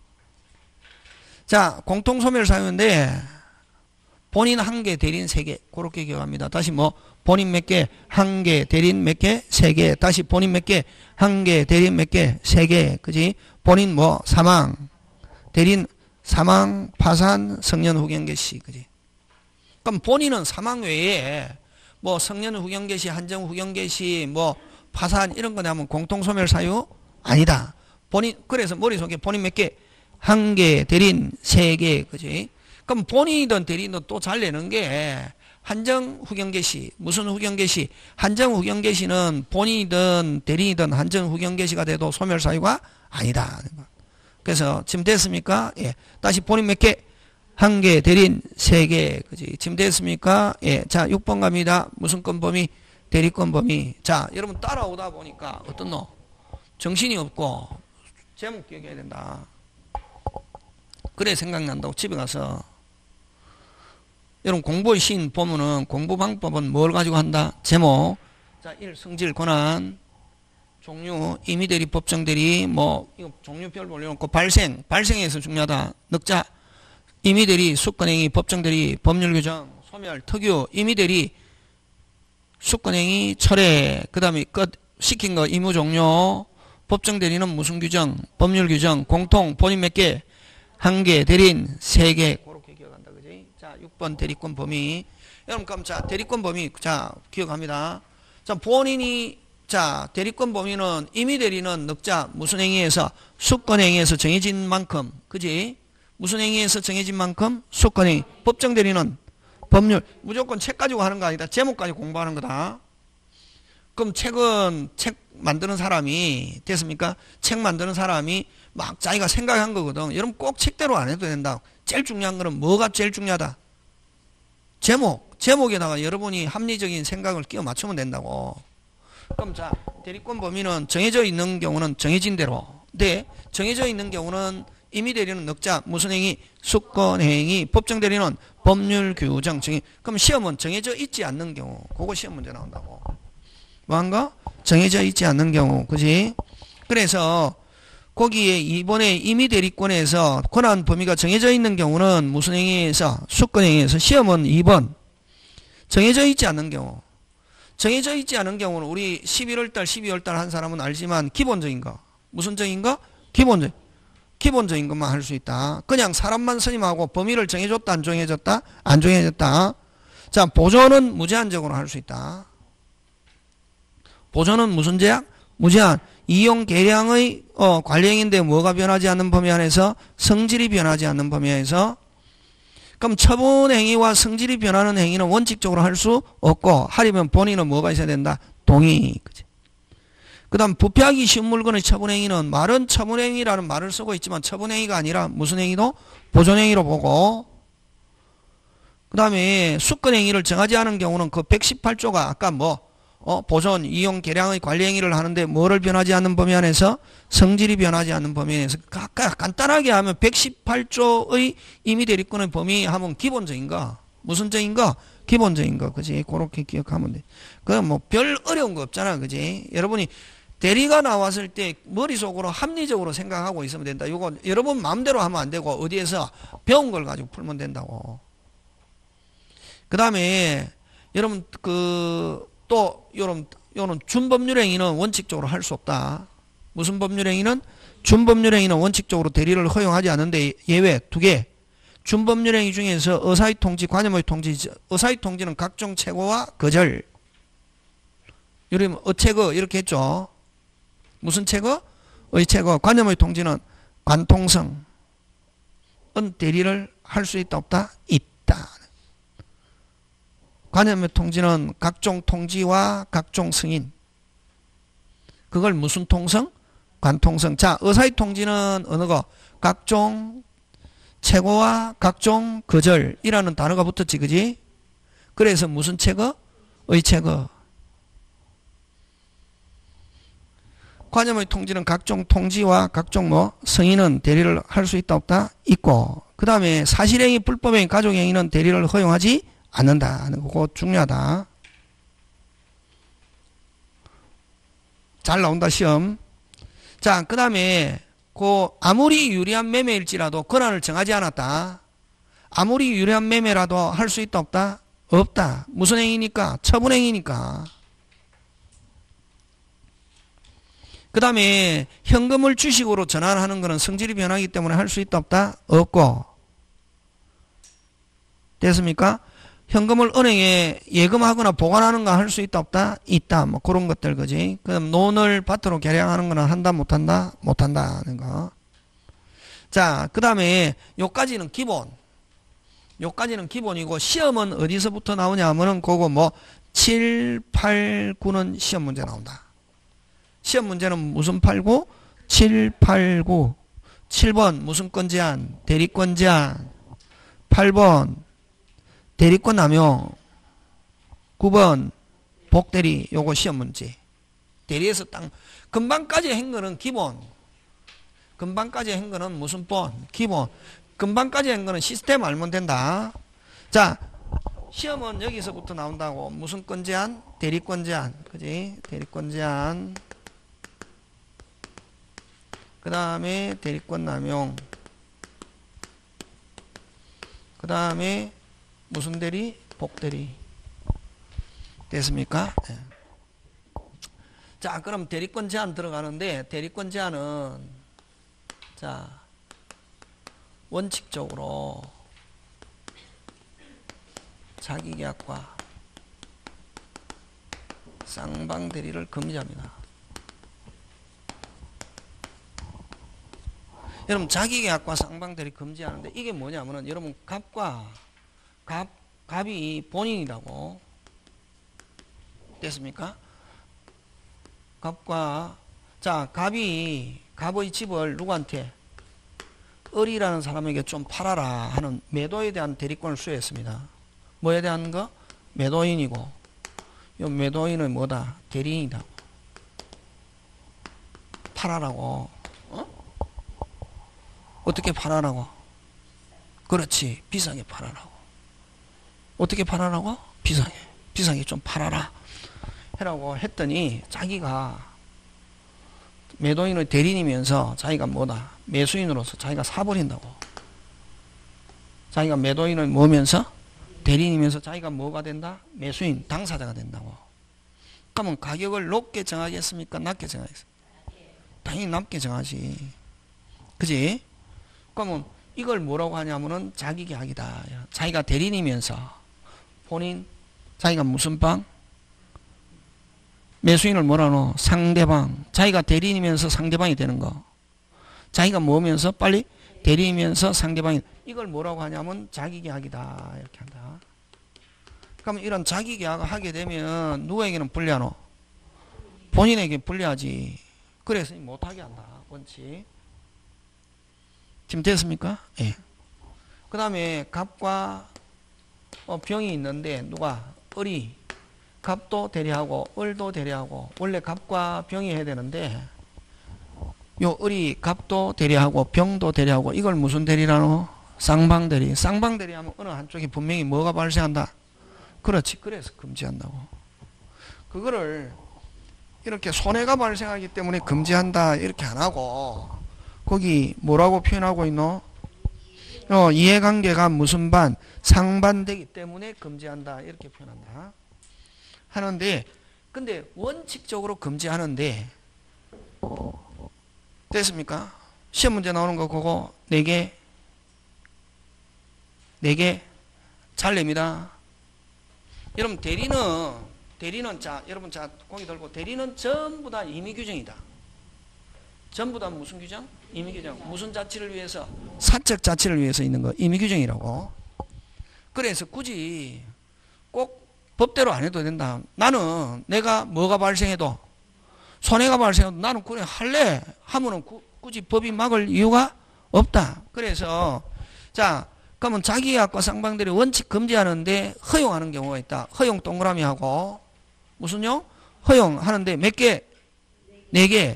자, 공통소멸 사유인데 본인 한 개, 대리인 세 개 그렇게 기억합니다. 다시 뭐 본인 몇 개, 한 개, 대리인 몇 개, 세 개. 다시 본인 몇 개, 한 개, 대리인 몇 개, 세 개. 그지? 본인 뭐 사망, 대리인 사망, 파산, 성년 후견 개시. 그지? 그럼 본인은 사망 외에 뭐 성년 후견 개시, 한정 후견 개시, 뭐 파산 이런 거 내면 공통소멸 사유 아니다. 본인 그래서 머릿속에 본인 몇 개, 한 개, 대리인 세 개, 그지? 그럼 본인이든 대리인은 또 잘 내는 게 한정 후견 개시, 무슨 후견 개시? 한정 후견 개시는 본인이든 대리인이든 한정 후견 개시가 돼도 소멸 사유가 아니다. 그래서 지금 됐습니까? 예. 다시 본인 몇 개? 한 개, 대리인 세 개, 그지? 지금 됐습니까? 예. 자, 육 번 갑니다. 무슨 건 범위? 대리권 범위. 자, 여러분 따라오다 보니까 어떤 너? 정신이 없고 제목 기억해야 된다. 그래 생각난다고 집에 가서 여러분 공부의 시인 보면은 공부 방법은 뭘 가지고 한다? 제목. 자, 일. 성질, 권한, 종류, 임의대리, 법정대리, 뭐 이거 종류별로 올려놓고 발생, 발생에서 중요하다. 넉자, 임의대리, 수권행위, 법정대리, 법률규정, 소멸, 특유, 임의대리, 수권행위, 철회, 그 다음에 끝 시킨 거 의무 종료, 법정대리는 무슨 규정, 법률규정, 공통, 본인 몇 개, 한 개, 대리인 세 개. 그렇게 기억한다, 그지? 자, 육 번 대리권 범위. 여러분, 그럼 자, 대리권 범위, 자, 기억합니다. 자, 본인이, 자, 대리권 범위는, 임의대리는 넉자, 무슨 행위에서, 수권행위에서 정해진 만큼, 그지? 무슨 행위에서 정해진 만큼, 수권행위. 법정대리는 법률, 무조건 책 가지고 하는 거 아니다. 제목 가지고 공부하는 거다. 그럼 책은, 책 만드는 사람이, 됐습니까? 책 만드는 사람이 막 자기가 생각한 거거든. 여러분 꼭 책대로 안 해도 된다. 제일 중요한 거는 뭐가 제일 중요하다? 제목. 제목에다가 여러분이 합리적인 생각을 끼워 맞추면 된다고. 그럼 자, 대리권 범위는 정해져 있는 경우는 정해진 대로. 네, 정해져 있는 경우는 임의대리는 넉자, 무슨 행위, 수권행위, 법정대리는 법률 규정, 정의. 그럼 시험은 정해져 있지 않는 경우, 그거 시험 문제 나온다고. 뭐한가? 정해져 있지 않는 경우, 그지? 그래서 거기에 이번에 임의대리권에서 권한 범위가 정해져 있는 경우는 무슨 행위에서, 수권행위에서, 시험은 이 번 정해져 있지 않는 경우. 정해져 있지 않은 경우는 우리 십일월달, 십이월달 한 사람은 알지만 기본적인 거. 무슨 적인 거? 기본적. 기본적인 것만 할 수 있다. 그냥 사람만 선임하고 범위를 정해줬다, 안 정해졌다? 안 정해졌다. 자, 보존은 무제한적으로 할 수 있다. 보존은 무슨 제약? 무제한. 이용 계량의 어, 관리행위인데 뭐가 변하지 않는 범위 안에서 성질이 변하지 않는 범위 안에서. 그럼 처분 행위와 성질이 변하는 행위는 원칙적으로 할 수 없고 하려면 본인은 뭐가 있어야 된다? 동의. 그치? 그 다음 부패하기 쉬운 물건의 처분행위는 말은 처분행위라는 말을 쓰고 있지만 처분행위가 아니라 무슨 행위도? 보존행위로 보고. 그 다음에 수권행위를 정하지 않은 경우는 그 백십팔 조가 아까 뭐 어, 보존, 이용, 계량의 관리행위를 하는데 뭐를 변하지 않는 범위 안에서? 성질이 변하지 않는 범위 안에서. 아까 간단하게 하면 백십팔 조의 임의대리권의 범위 하면 기본적인 거. 무슨 적인 거? 기본적인 거. 그지? 그렇게 기억하면 돼. 그 뭐 별 어려운 거 없잖아. 그지? 여러분이 대리가 나왔을 때 머릿속으로 합리적으로 생각하고 있으면 된다. 이거 여러분 마음대로 하면 안 되고 어디에서 배운 걸 가지고 풀면 된다고. 그 다음에 여러분 그 또 요런 요런 준법률행위는 원칙적으로 할 수 없다. 무슨 법률행위는? 준법률행위는 원칙적으로 대리를 허용하지 않는데 예외 두 개. 준법률행위 중에서 의사의 통지, 관여의 통지. 의사의 통지는 각종 최고와 거절. 이러면 어체거 이렇게 했죠. 무슨 체거? 의체거. 관념의 통지는 관통성. 은 대리를 할 수 있다 없다? 있다. 관념의 통지는 각종 통지와 각종 승인. 그걸 무슨 통성? 관통성. 자, 의사의 통지는 어느 거? 각종 최고와 각종 거절이라는 단어가 붙었지, 그지? 그래서 무슨 체거? 의체거. 관념의 통지는 각종 통지와 각종 뭐 승인은 대리를 할 수 있다 없다? 있고. 그 다음에 사실행위, 불법행위, 가족행위는 대리를 허용하지 않는다 하는 거고 중요하다. 잘 나온다 시험. 자, 그 다음에 그 아무리 유리한 매매일지라도 권한을 정하지 않았다. 아무리 유리한 매매라도 할 수 있다 없다? 없다. 무슨 행위니까? 처분행위니까. 그 다음에 현금을 주식으로 전환하는 것은 성질이 변하기 때문에 할 수 있다 없다? 없고. 됐습니까? 현금을 은행에 예금하거나 보관하는 거 할 수 있다 없다? 있다. 뭐 그런 것들 그지? 그럼 논을 밭으로 개량하는 거는 한다 못한다? 못한다 하는 거. 자, 그 다음에 요까지는 기본. 요까지는 기본이고 시험은 어디서부터 나오냐 하면은 그거 뭐 칠, 팔, 구는 시험 문제 나온다. 시험 문제는 무슨 팔, 구? 칠, 팔, 구. 칠 번 무슨 권 제한? 대리권 제한. 팔 번 대리권 남용. 구 번 복대리. 요거 시험 문제. 대리에서 딱 금방까지 한 거는 기본. 금방까지 한 거는 무슨 번? 기본. 금방까지 한 거는 시스템 알면 된다. 자, 시험은 여기서부터 나온다고. 무슨 권 제한? 대리권 제한. 그지? 대리권 제한. 그 다음에 대리권 남용. 그 다음에 무슨 대리? 복대리. 됐습니까? 네. 자, 그럼 대리권 제한 들어가는데, 대리권 제한은, 자, 원칙적으로 자기계약과 쌍방대리를 금지합니다. 여러분, 자기계약과 쌍방대리 금지하는데, 이게 뭐냐면은, 여러분, 갑과, 갑, 갑이 본인이라고. 됐습니까? 갑과, 자, 갑이, 갑의 집을 누구한테? 을이라는 사람에게 좀 팔아라 하는 매도에 대한 대리권을 수여했습니다. 뭐에 대한 거? 매도인이고, 이 매도인은 뭐다? 대리인이다. 팔아라고. 어? 어떻게 팔아라고? 그렇지. 비싸게 팔아라고. 어떻게 팔아라고? 비싸게. 비싸게 좀 팔아라. 해라고 했더니 자기가 매도인의 대리인이면서 자기가 뭐다? 매수인으로서 자기가 사버린다고. 자기가 매도인을 뭐면서? 대리인이면서 자기가 뭐가 된다? 매수인, 당사자가 된다고. 그러면 가격을 높게 정하겠습니까? 낮게 정하겠습니까? 당연히 낮게 정하지. 그지? 그러면 이걸 뭐라고 하냐면은 자기계약이다. 자기가 대리인이면서 본인, 자기가 무슨 방? 매수인을 뭐라 노? 상대방. 자기가 대리인이면서 상대방이 되는 거. 자기가 뭐면서 빨리 대리인이면서 상대방이. 이걸 뭐라고 하냐면 자기계약이다. 이렇게 한다. 그러면 이런 자기계약을 하게 되면 누구에게는 불리하노? 본인에게 불리하지. 그래서 못하게 한다. 원칙. 지금 됐습니까? 예. 그 다음에 갑과 어, 병이 있는데 누가? 을이. 갑도 대리하고 을도 대리하고. 원래 갑과 병이 해야 되는데 요 을이 갑도 대리하고 병도 대리하고. 이걸 무슨 대리라노? 쌍방대리. 쌍방대리 하면 어느 한쪽에 분명히 뭐가 발생한다? 그렇지. 그래서 금지한다고. 그거를 이렇게 손해가 발생하기 때문에 금지한다 이렇게 안 하고 거기 뭐라고 표현하고 있노? 어, 이해관계가 무슨 반? 상반되기 때문에 금지한다 이렇게 표현한다. 하는데 근데 원칙적으로 금지하는데 됐습니까? 시험 문제 나오는 거 그거 네 개 네 개 잘 냅니다. 여러분 대리는 대리는 자 여러분 자 고기 들고 대리는 전부 다 임의 규정이다. 전부 다 무슨 규정? 임의 규정. 무슨 자치를 위해서? 사적 자치를 위해서 있는 거 임의 규정이라고. 그래서 굳이 꼭 법대로 안 해도 된다. 나는 내가 뭐가 발생해도 손해가 발생해도 나는 그래 할래 하면은 구, 굳이 법이 막을 이유가 없다. 그래서 자 그러면 자기계약과 쌍방대리 원칙 금지하는데 허용하는 경우가 있다. 허용 동그라미 하고 무슨요? 허용하는데 몇 개? 네 개.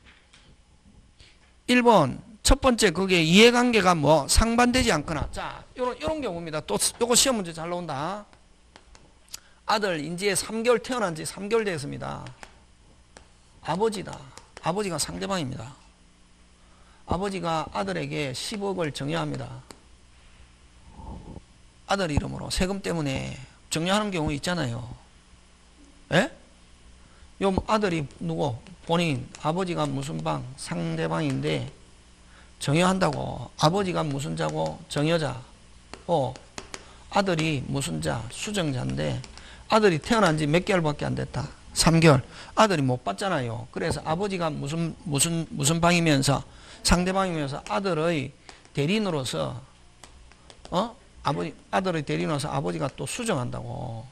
일 번 첫 번째 그게 이해관계가 뭐 상반되지 않거나 자 요런 요런 경우입니다. 또 요거 시험 문제 잘 나온다. 아들 이제 삼 개월 태어난 지 삼 개월 됐습니다. 아버지다. 아버지가 상대방입니다. 아버지가 아들에게 십억을 증여합니다. 아들 이름으로 세금 때문에 증여하는 경우 있잖아요. 예? 요 아들이 누구? 본인 아버지가 무슨 방? 상대방인데 증여한다고. 아버지가 무슨 자고? 증여자. 어, 아들이 무슨 자? 수증자인데 아들이 태어난 지 몇 개월밖에 안 됐다. 삼 개월. 아들이 못 받잖아요. 그래서 아버지가 무슨 무슨 무슨 방이면서 상대방이면서 아들의 대리인으로서 어? 아버지 아들의 대리인으로서 아버지가 또 수정한다고.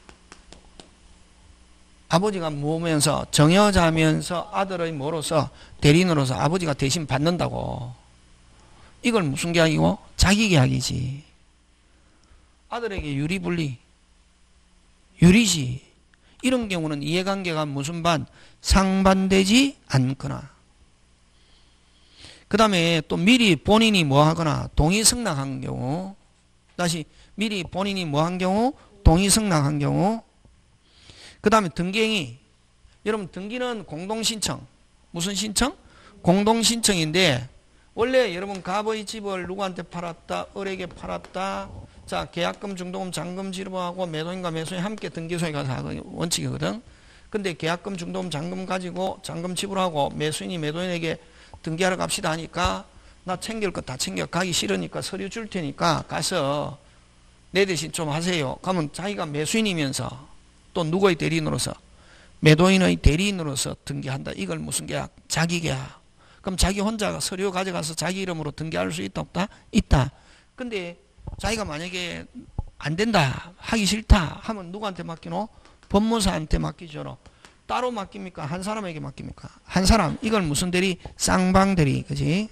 아버지가 뭐면서 정여자면서 아들의 뭐로서 대리인으로서 아버지가 대신 받는다고. 이걸 무슨 계약이고? 자기 계약이지. 아들에게 유리분리. 유리지. 이런 경우는 이해관계가 무슨 반? 상반되지 않거나. 그 다음에 또 미리 본인이 뭐 하거나 동의 승낙한 경우, 다시 미리 본인이 뭐 한 경우, 동의 승낙한 경우, 그 다음에 등기행위. 여러분 등기는 공동신청. 무슨 신청? 공동신청인데 원래 여러분 갑의 집을 누구한테 팔았다, 을에게 팔았다. 자, 계약금, 중도금, 잔금 지불하고 매도인과 매수인 함께 등기소에 가서 하는 원칙이거든. 근데 계약금, 중도금, 잔금 가지고 잔금 지불하고 매수인이 매도인에게 등기하러 갑시다 하니까 나 챙길 거 다 챙겨 가기 싫으니까 서류 줄 테니까 가서 내 대신 좀 하세요. 그러면 자기가 매수인이면서 또 누구의 대리인으로서 매도인의 대리인으로서 등기한다. 이걸 무슨 계약? 자기 계약. 그럼 자기 혼자 서류 가져가서 자기 이름으로 등기할 수 있다 없다? 있다. 근데 자기가 만약에 안 된다, 하기 싫다 하면 누구한테 맡기노? 법무사한테 맡기죠. 따로 맡깁니까? 한 사람에게 맡깁니까? 한 사람. 이걸 무슨 대리? 쌍방대리. 그지?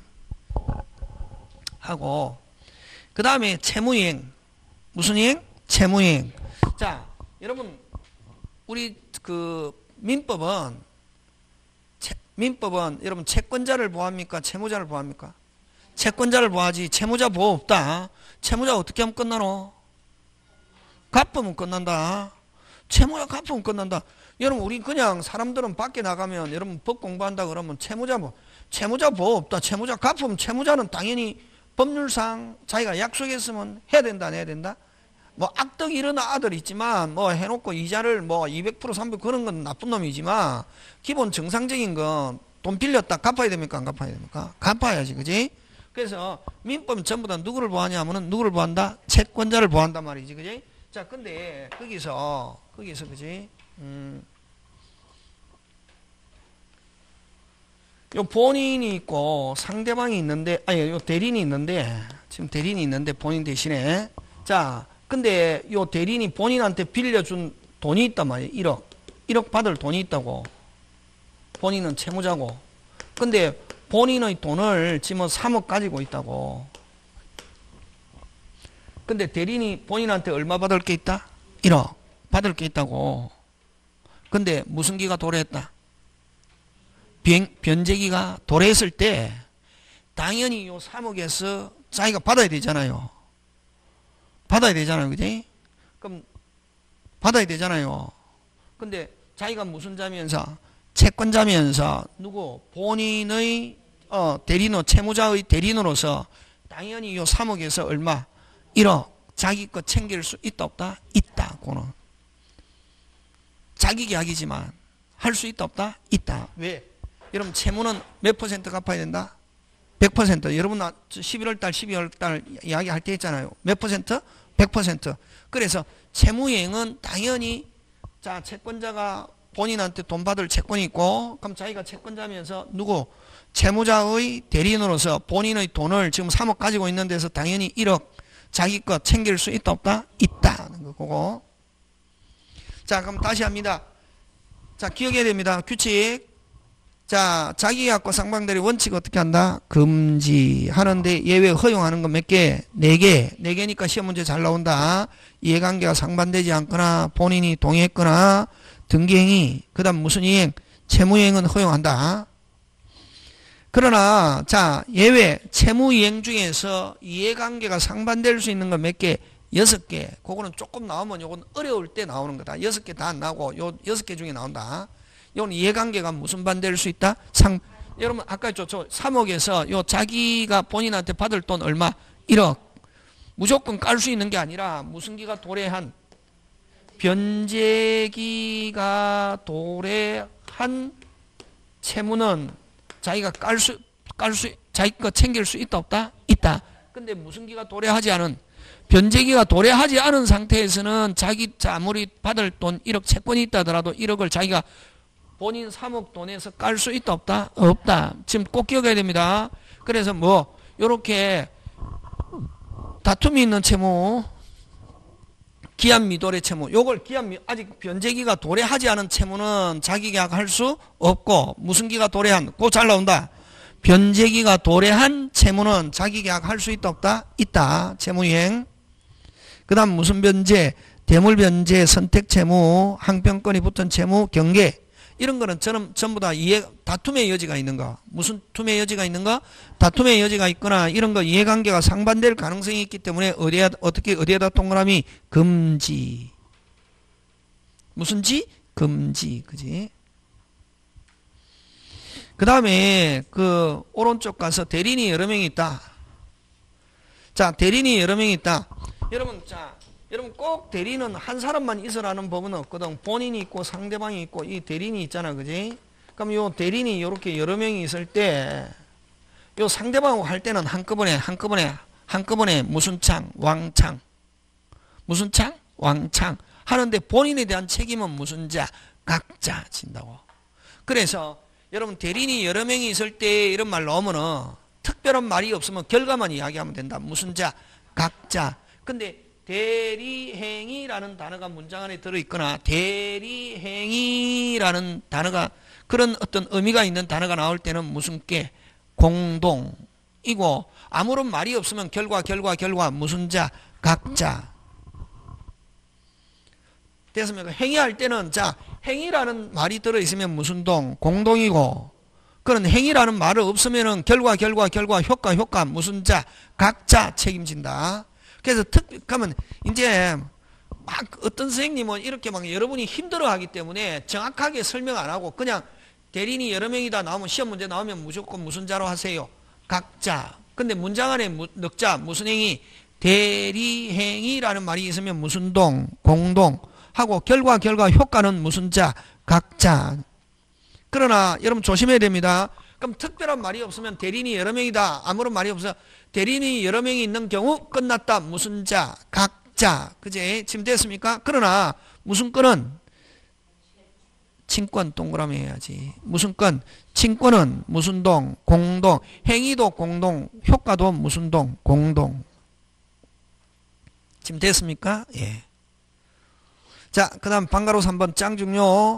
하고 그 다음에 채무이행. 무슨 이행? 채무이행. 자, 여러분 우리 그 민법은 채, 민법은 여러분 채권자를 보호합니까? 채무자를 보호합니까? 채권자를 보호하지 채무자 보호 없다. 채무자 어떻게 하면 끝나노? 갚으면 끝난다. 채무자 갚으면 끝난다. 여러분 우리 그냥 사람들은 밖에 나가면 여러분 법 공부한다 그러면 채무자 뭐 채무자 보호 없다. 채무자 갚으면 채무자는 당연히 법률상 자기가 약속했으면 해야 된다 안 해야 된다? 뭐 악덕이 일어나 아들 있지만 뭐 해놓고 이자를 뭐 이백 퍼센트 삼백 퍼센트 그런 건 나쁜 놈이지만 기본 정상적인 건 돈 빌렸다 갚아야 됩니까 안 갚아야 됩니까? 갚아야지. 그지? 그래서 민법은 전부 다 누구를 보호하냐 하면은 누구를 보호한다? 채권자를 보호한단 말이지. 그지? 자, 근데 거기서 거기서 그지? 음. 요 본인이 있고 상대방이 있는데 아니 요 대리인이 있는데 지금 대리인이 있는데 본인 대신에 자 근데 요 대리인이 본인한테 빌려준 돈이 있단 말이에요. 일억. 일억 받을 돈이 있다고. 본인은 채무자고. 근데 본인의 돈을 지금 삼억 가지고 있다고. 근데 대리인이 본인한테 얼마 받을 게 있다? 일억. 받을 게 있다고. 근데 무슨 기가 도래했다? 변, 변제기가 도래했을 때 당연히 요 삼억에서 자기가 받아야 되잖아요. 받아야 되잖아요. 그지? 그럼 받아야 되잖아요. 근데 자기가 무슨 자면서 채권자면서 누구 본인의 어, 대리인 채무자의 대리인으로서 당연히 요 삼억에서 얼마? 일억 자기 거 챙길 수 있다 없다? 있다. 그거는 자기 계약이지만 할 수 있다 없다? 있다. 왜? 여러분 채무는 몇 퍼센트 갚아야 된다? 백 퍼센트. 여러분 나 십일월 달 십이월 달 이야기할 때 있잖아요. 몇 퍼센트? 백 퍼센트. 그래서 채무이행은 당연히 자 채권자가 본인한테 돈 받을 채권이 있고 그럼 자기가 채권자면서 누구? 채무자의 대리인으로서 본인의 돈을 지금 삼억 가지고 있는 데서 당연히 일억 자기 거 챙길 수 있다 없다? 있다는 거고. 자 그럼 다시 합니다. 자 기억해야 됩니다. 규칙. 자, 자기계약과 상방대리 원칙 어떻게 한다? 금지하는데 예외 허용하는 거 몇 개? 네 개. 네 개니까 시험 문제 잘 나온다. 이해관계가 상반되지 않거나 본인이 동의했거나 등기행위, 그 다음 무슨 이행? 채무이행은 허용한다. 그러나 자 예외 채무이행 중에서 이해관계가 상반될 수 있는 거 몇 개? 여섯 개. 그거는 조금 나오면 요건 어려울 때 나오는 거다. 여섯 개 다 안 나오고 요 여섯 개 중에 나온다. 이건 이해관계가 무슨 반대일 수 있다? 상, 여러분, 아까 저, 저 삼억에서 요 자기가 본인한테 받을 돈 얼마? 일억. 무조건 깔 수 있는 게 아니라 무슨 기가 도래한? 변제기가 도래한 채무는 자기가 깔 수, 깔 수, 자기 거 챙길 수 있다 없다? 있다. 근데 무슨 기가 도래하지 않은? 변제기가 도래하지 않은 상태에서는 자기 아무리 받을 돈 일억 채권이 있다 하더라도 일억을 자기가 본인 삼억 돈에서 깔 수 있다 없다? 없다. 지금 꼭 기억해야 됩니다. 그래서 뭐 요렇게 다툼이 있는 채무, 기한 미도래 채무, 요걸 기한 미, 아직 변제기가 도래하지 않은 채무는 자기 계약할 수 없고 무슨 기가 도래한? 그거 잘 나온다. 변제기가 도래한 채무는 자기 계약할 수 있다 없다? 있다. 채무이행. 그 다음 무슨 변제? 대물변제, 선택채무, 항변권이 붙은 채무, 경계. 이런 거는 저는 전부 다 이해, 다툼의 여지가 있는 거. 무슨 툼의 여지가 있는 거? 다툼의 여지가 있거나 이런 거 이해관계가 상반될 가능성이 있기 때문에 어디에, 어떻게, 어디에다 동그라미? 금지. 무슨 지? 금지. 그지? 그 다음에 그 오른쪽 가서 대리인이 여러 명이 있다. 자, 대리인이 여러 명이 있다. 여러분, 자, 여러분 꼭 대리인은 한 사람만 있으라는 법은 없거든. 본인이 있고 상대방이 있고 이 대리인이 있잖아. 그지? 그럼 요 대리인이 이렇게 여러 명이 있을 때 요 상대방하고 할 때는 한꺼번에 한꺼번에 한꺼번에 무슨 창? 왕창. 무슨 창? 왕창. 하는데 본인에 대한 책임은 무슨 자? 각자 진다고. 그래서 여러분 대리인이 여러 명이 있을 때 이런 말 넣으면은 특별한 말이 없으면 결과만 이야기하면 된다. 무슨 자? 각자. 근데 대리행위라는 단어가 문장 안에 들어있거나 대리행위라는 단어가 그런 어떤 의미가 있는 단어가 나올 때는 무슨 게? 공동이고 아무런 말이 없으면 결과 결과 결과 무슨 자? 각자. 됐습니까? 행위할 때는 자 행위라는 말이 들어있으면 무슨 동? 공동이고 그런 행위라는 말이 없으면은 결과 결과 결과 효과 효과 무슨 자? 각자 책임진다. 그래서 특, 그러면 이제 막 어떤 선생님은 이렇게 막 여러분이 힘들어 하기 때문에 정확하게 설명 안 하고 그냥 대리인이 여러 명이다 나오면 시험 문제 나오면 무조건 무슨 자로 하세요? 각자. 근데 문장 안에 넣자 무슨 행위? 대리행위라는 말이 있으면 무슨 동? 공동. 하고 결과 결과 효과는 무슨 자? 각자. 그러나 여러분 조심해야 됩니다. 그럼 특별한 말이 없으면 대리인이 여러 명이다. 아무런 말이 없어. 대리인이 여러 명이 있는 경우 끝났다. 무슨 자? 각자. 그제? 지금 됐습니까? 그러나 무슨 건은 친권 동그라미 해야지. 무슨 건? 친권은 무슨 동? 공동. 행위도 공동. 효과도 무슨 동? 공동. 지금 됐습니까? 예. 자, 그 다음 방가로 삼 번 짱 중요.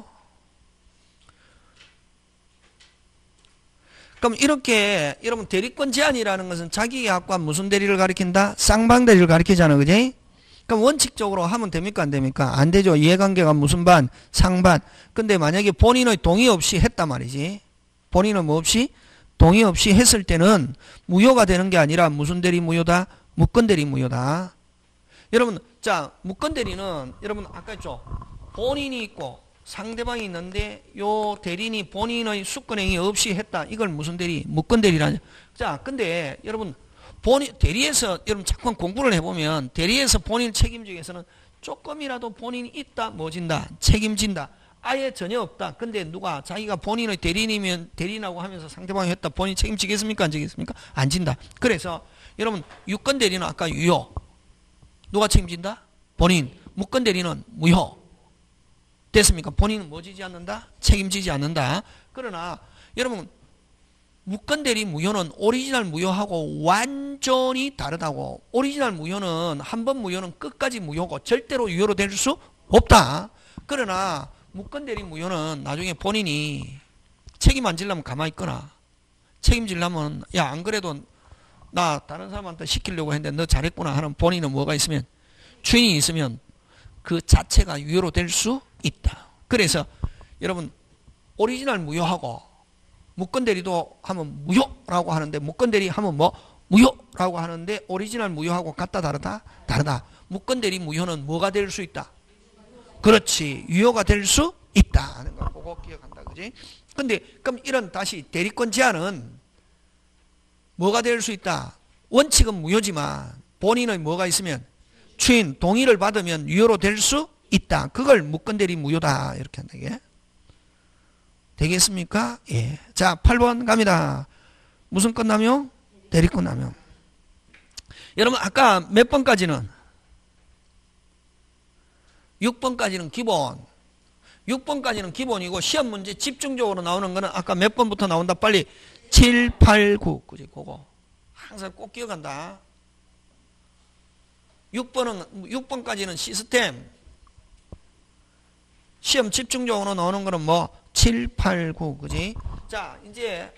그럼 이렇게 여러분 대리권 제한이라는 것은 자기계약과 무슨 대리를 가리킨다? 쌍방대리를 가리키잖아. 그지? 그럼 원칙적으로 하면 됩니까? 안 됩니까? 안 되죠. 이해관계가 무슨 반? 상반. 근데 만약에 본인의 동의 없이 했단 말이지. 본인은 뭐 없이? 동의 없이 했을 때는 무효가 되는 게 아니라 무슨 대리 무효다? 무건대리 무효다. 여러분 자 무건대리는 여러분 아까 했죠. 본인이 있고 상대방이 있는데 요 대리인이 본인의 수권행위 없이 했다. 이걸 무슨 대리? 무건대리라는. 자 근데 여러분 본인 대리에서 여러분 자꾸 공부를 해보면 대리에서 본인 책임지기 위해서는 조금이라도 본인이 있다 뭐진다? 책임진다. 아예 전혀 없다. 근데 누가 자기가 본인의 대리인이면 대리인하고 하면서 상대방이 했다. 본인 책임지겠습니까? 안 지겠습니까? 안 진다. 그래서 여러분 유건대리는 아까 유효. 누가 책임진다? 본인. 무건대리는 무효. 됐습니까? 본인은 뭐 지지 않는다? 책임지지 않는다. 그러나 여러분 무건대리 무효는 오리지널 무효하고 완전히 다르다고. 오리지널 무효는 한 번 무효는 끝까지 무효고 절대로 유효로 될 수 없다. 그러나 무건대리 무효는 나중에 본인이 책임 안 지려면 가만히 있거나 책임지려면 야 안 그래도 나 다른 사람한테 시키려고 했는데 너 잘했구나 하는 본인은 뭐가 있으면 주인이 있으면 그 자체가 유효로 될 수 있다. 그래서 여러분 오리지널 무효하고 무건대리도 하면 무효라고 하는데 무건대리 하면 뭐 무효라고 하는데 오리지널 무효하고 같다 다르다? 다르다. 무건대리 무효는 뭐가 될 수 있다? 그렇지. 유효가 될 수 있다 하는 거 그거 기억한다. 그지? 근데 그럼 이런 다시 대리권 제한은 뭐가 될 수 있다? 원칙은 무효지만 본인의 뭐가 있으면 주인 동의를 받으면 유효로 될 수 있다. 그걸 무건대리 무효다. 이렇게 한다. 이게. 되겠습니까? 예. 자, 팔 번 갑니다. 무슨 건 남용? 대리권 남용. 여러분 아까 몇 번까지는? 육 번까지는 기본. 육 번까지는 기본이고 시험 문제 집중적으로 나오는 거는 아까 몇 번부터 나온다. 빨리 칠, 팔, 구. 그지? 그거. 항상 꼭 기억한다. 육 번은, 육 번까지는 시스템. 시험 집중적으로 나오는 거는 뭐? 칠, 팔, 구. 그지? 자, 이제,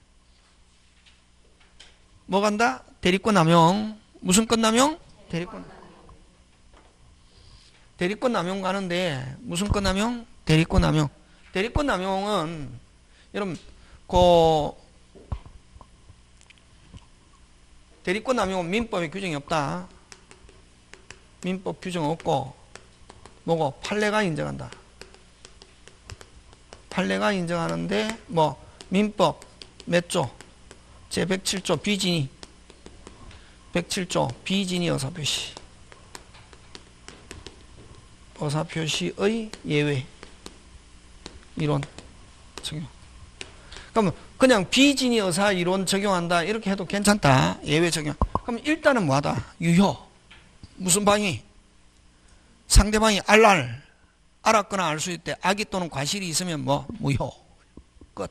뭐 간다? 대리권 남용. 무슨 건 남용? 대리권. 대리권 남용 가는데, 무슨 건 남용? 대리권 남용. 대리권 남용은 여러분 그 대리권 남용은 민법에 규정이 없다. 민법 규정 없고 뭐고 판례가 인정한다. 판례가 인정하는데 뭐 민법 몇 조? 제백칠 조 비진이 백칠 조 비진이 의사표시 의사표시의 예외 이론 적용. 그럼 그냥 비진이 의사 이론 적용한다 이렇게 해도 괜찮다. 예외 적용. 그럼 일단은 뭐하다? 유효. 무슨 방이? 상대방이 알알 알았거나 알 수 있대. 악의 또는 과실이 있으면 뭐 무효. 끝.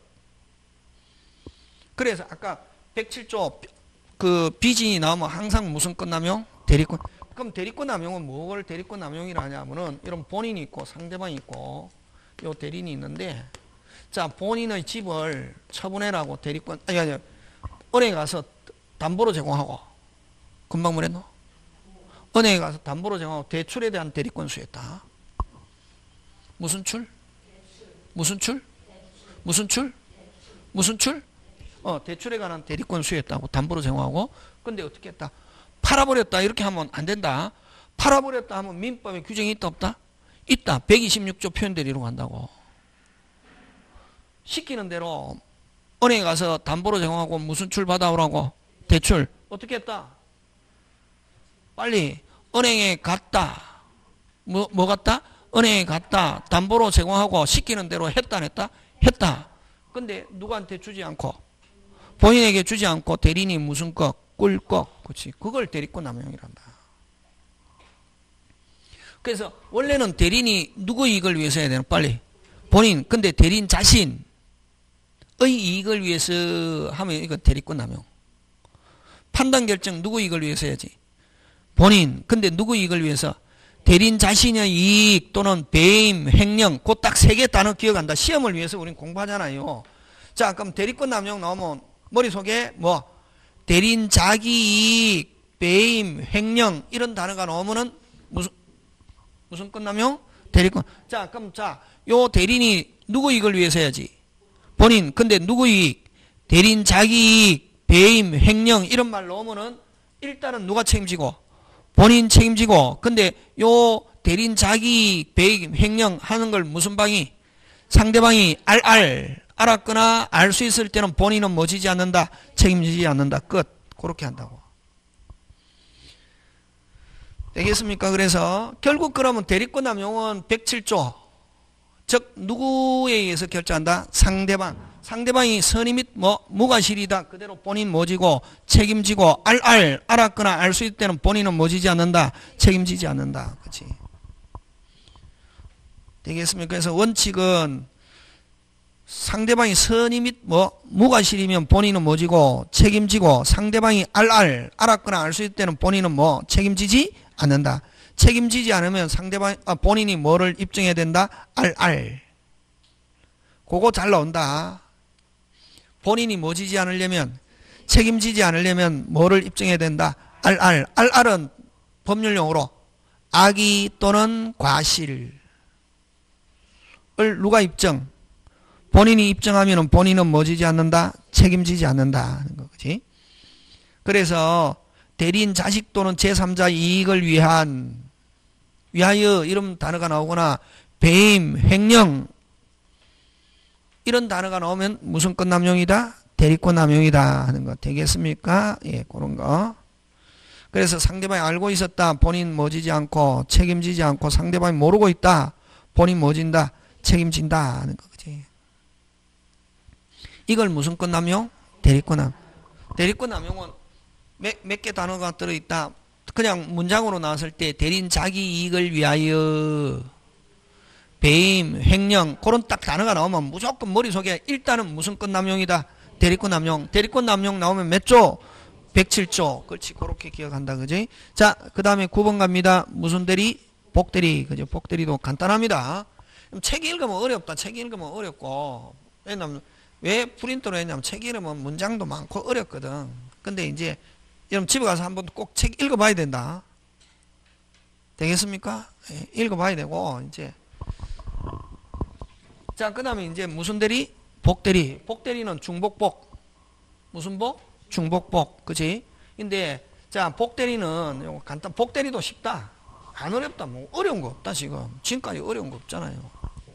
그래서 아까 백칠 조 그 비진이 나오면 항상 무슨 끝남용? 대리권. 그럼 대리권 남용은 뭐를 대리권 남용이라 하냐면은 이런 본인이 있고 상대방이 있고 요 대리인이 있는데 자 본인의 집을 처분해라고 대리권 아니 아니 은행에 가서 담보로 제공하고 금방 뭐랬노? 은행에 가서 담보로 제공하고 대출에 대한 대리권 수였다. 무슨 출? 무슨 출? 무슨 출? 무슨 출? 어, 대출에 관한 대리권 수였다고 담보로 제공하고 근데 어떻게 했다? 팔아버렸다 이렇게 하면 안 된다. 팔아버렸다 하면 민법에 규정이 있다 없다? 있다. 백이십육 조 표현대리로 간다고. 시키는 대로 은행에 가서 담보로 제공하고 무슨 출 받아오라고? 대출. 어떻게 했다? 빨리 은행에 갔다. 뭐, 뭐 갔다? 은행에 갔다. 담보로 제공하고 시키는 대로 했다 안 했다? 했다. 근데 누구한테 주지 않고 본인에게 주지 않고 대리인이 무슨 것? 꿀꺽. 그렇지. 그걸 대리권 남용이란다. 그래서 원래는 대리인이 누구 이익을 위해서 해야 되나? 빨리. 본인. 근데 대리인 자신의 이익을 위해서 하면 이건 대리권 남용. 판단 결정 누구 이익을 위해서 해야지? 본인. 근데 누구 이익을 위해서? 대리인 자신의 이익 또는 배임, 횡령. 그 딱 세 개 단어 기억한다. 시험을 위해서 우린 공부하잖아요. 자, 그럼 대리권 남용 나오면 머릿속에 뭐 대리인 자기 이익, 배임, 횡령 이런 단어가 나오면은 무슨 무슨 권 남용? 대리권. 자, 그럼 자, 요 대리인이 누구 이익을 위해서 해야지? 본인. 근데 누구 이익? 대리인 자기 이익, 배임, 횡령 이런 말 나오면은 일단은 누가 책임지고? 본인 책임지고. 근데 요 대리인 자기 이익, 배임, 횡령 하는 걸 무슨 방이? 상대방이 알알 알았거나 알 수 있을 때는 본인은 뭐 지지 않는다? 책임지지 않는다. 끝. 그렇게 한다고. 되겠습니까? 그래서 결국 그러면 대리권 남용은 백칠 조 즉 누구에 의해서 결정한다? 상대방. 상대방이 선의 및 뭐 무과실이다. 그대로 본인 뭐 지고 책임지고 알알 알았거나 알 수 있을 때는 본인은 뭐 지지 않는다? 책임지지 않는다. 그렇지? 되겠습니까? 그래서 원칙은 상대방이 선의 및 뭐 무과실이면 본인은 뭐 지고 책임지고 상대방이 알알 알았거나 알 수 있을 때는 본인은 뭐 책임지지 않는다. 책임지지 않으면 상대방 아, 본인이 뭐를 입증해야 된다? 알알. 그거 잘 나온다. 본인이 뭐 지지 않으려면 책임지지 않으려면 뭐를 입증해야 된다? 알알. 알알은 법률용어로 악의 또는 과실을 누가 입증? 본인이 입증하면 본인은 뭐 지지 않는다? 책임지지 않는다 하는 거지. 그래서 대리인 자식 또는 제삼자 이익을 위한 위하여 이런 단어가 나오거나 배임, 횡령 이런 단어가 나오면 무슨 권 남용이다? 대리권 남용이다 하는 거 되겠습니까? 예, 그런 거. 그래서 상대방이 알고 있었다. 본인 뭐 지지 않고 책임지지 않고 상대방이 모르고 있다. 본인 뭐 진다? 책임진다 하는 거지. 이걸 무슨 권 남용? 대리권 남용. 대리권 남용은 몇, 몇 개 단어가 들어있다. 그냥 문장으로 나왔을 때 대리인 자기 이익을 위하여 배임, 횡령 그런 딱 단어가 나오면 무조건 머릿속에 일단은 무슨 권 남용이다? 대리권 남용. 대리권 남용 나오면 몇 조? 백칠 조. 그렇지. 그렇게 기억한다. 그지? 자, 그 다음에 구 번 갑니다. 무슨 대리? 복대리. 그죠? 복대리도 간단합니다. 책 읽으면 어렵다. 책 읽으면 어렵고. 왜냐면 왜 프린터로 했냐면 책 읽으면 문장도 많고 어렵거든. 근데 이제 여러분 집에 가서 한번 꼭 책 읽어봐야 된다. 되겠습니까? 예, 읽어봐야 되고 이제 자, 그 다음에 이제 무슨 대리? 복대리. 복대리는 중복복. 무슨 복? 중복복. 그치? 근데, 자, 복대리는, 요거 간단, 복대리도 쉽다. 안 어렵다. 뭐, 어려운 거 없다, 지금. 지금까지 어려운 거 없잖아요.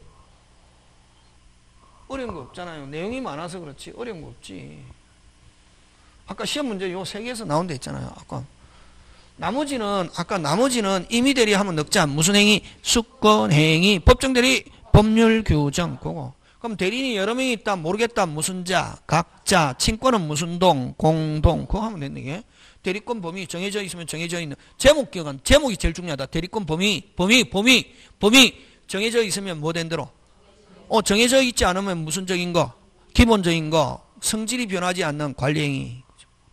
어려운 거 없잖아요. 내용이 많아서 그렇지. 어려운 거 없지. 아까 시험 문제 요 세 개에서 나온 데 있잖아요. 아까. 나머지는, 아까 나머지는 임의대리 하면 넣자. 무슨 행위? 수권행위. 법정대리, 법률 규정. 그거. 그럼 대리인이 여러 명이 있다. 모르겠다. 무슨 자, 각자. 친권은 무슨 동, 공동. 그거 하면 되는 게. 대리권 범위 정해져 있으면 정해져 있는. 제목 기억은, 제목이 제일 중요하다. 대리권 범위, 범위, 범위, 범위. 정해져 있으면 뭐 된 대로? 어, 정해져 있지 않으면 무슨 적인 거? 기본적인 거. 성질이 변하지 않는 관리행위.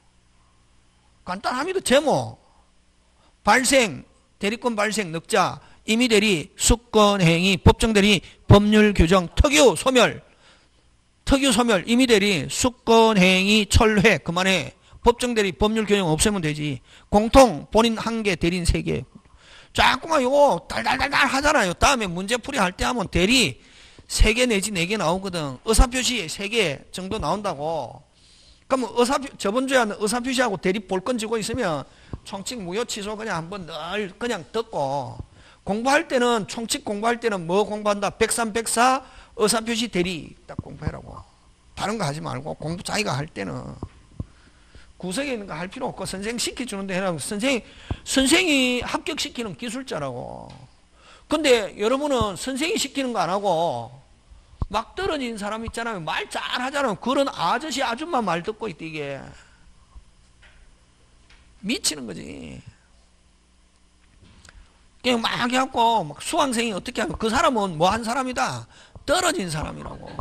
간단합니다. 제목. 발생, 대리권 발생, 넉자, 임의대리, 수권행위, 법정대리, 법률 규정, 특유, 소멸, 특유, 소멸, 임의대리, 수권행위, 철회, 그만해. 법정대리, 법률 규정 없애면 되지. 공통, 본인 한 개, 대리인 세 개. 자꾸만 요거 달달달달 하잖아요. 다음에 문제풀이 할 때 하면 대리 세 개 내지 네 개 나오거든. 의사표시 세 개 정도 나온다고. 그럼 의사, 저번 주에 하는 의사표시하고 대리 볼건 지고 있으면 총칙 무효 취소 그냥 한번 늘 그냥 듣고, 공부할 때는 총칙 공부할 때는 뭐 공부한다? 백삼, 백사 의사표시 대리 딱 공부해라고. 다른 거 하지 말고 공부 자기가 할 때는 구석에 있는 거 할 필요 없고 선생 시켜주는데 해라고. 선생, 선생이 합격시키는 기술자라고. 근데 여러분은 선생이 시키는 거 안 하고 막 떨어진 사람 있잖아요. 말 잘 하잖아요. 그런 아저씨 아줌마 말 듣고 있대. 이게 미치는 거지. 그냥 막 해갖고 막 수강생이 어떻게 하면 그 사람은 뭐 한 사람이다? 떨어진 사람이라고.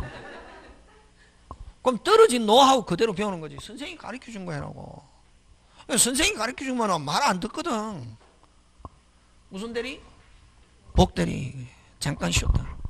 그럼 떨어진 노하우 그대로 배우는 거지. 선생이 가르쳐 준 거라고. 선생이 가르쳐 주면 말 안 듣거든. 무슨 대리? 복대리. 잠깐 쉬었다.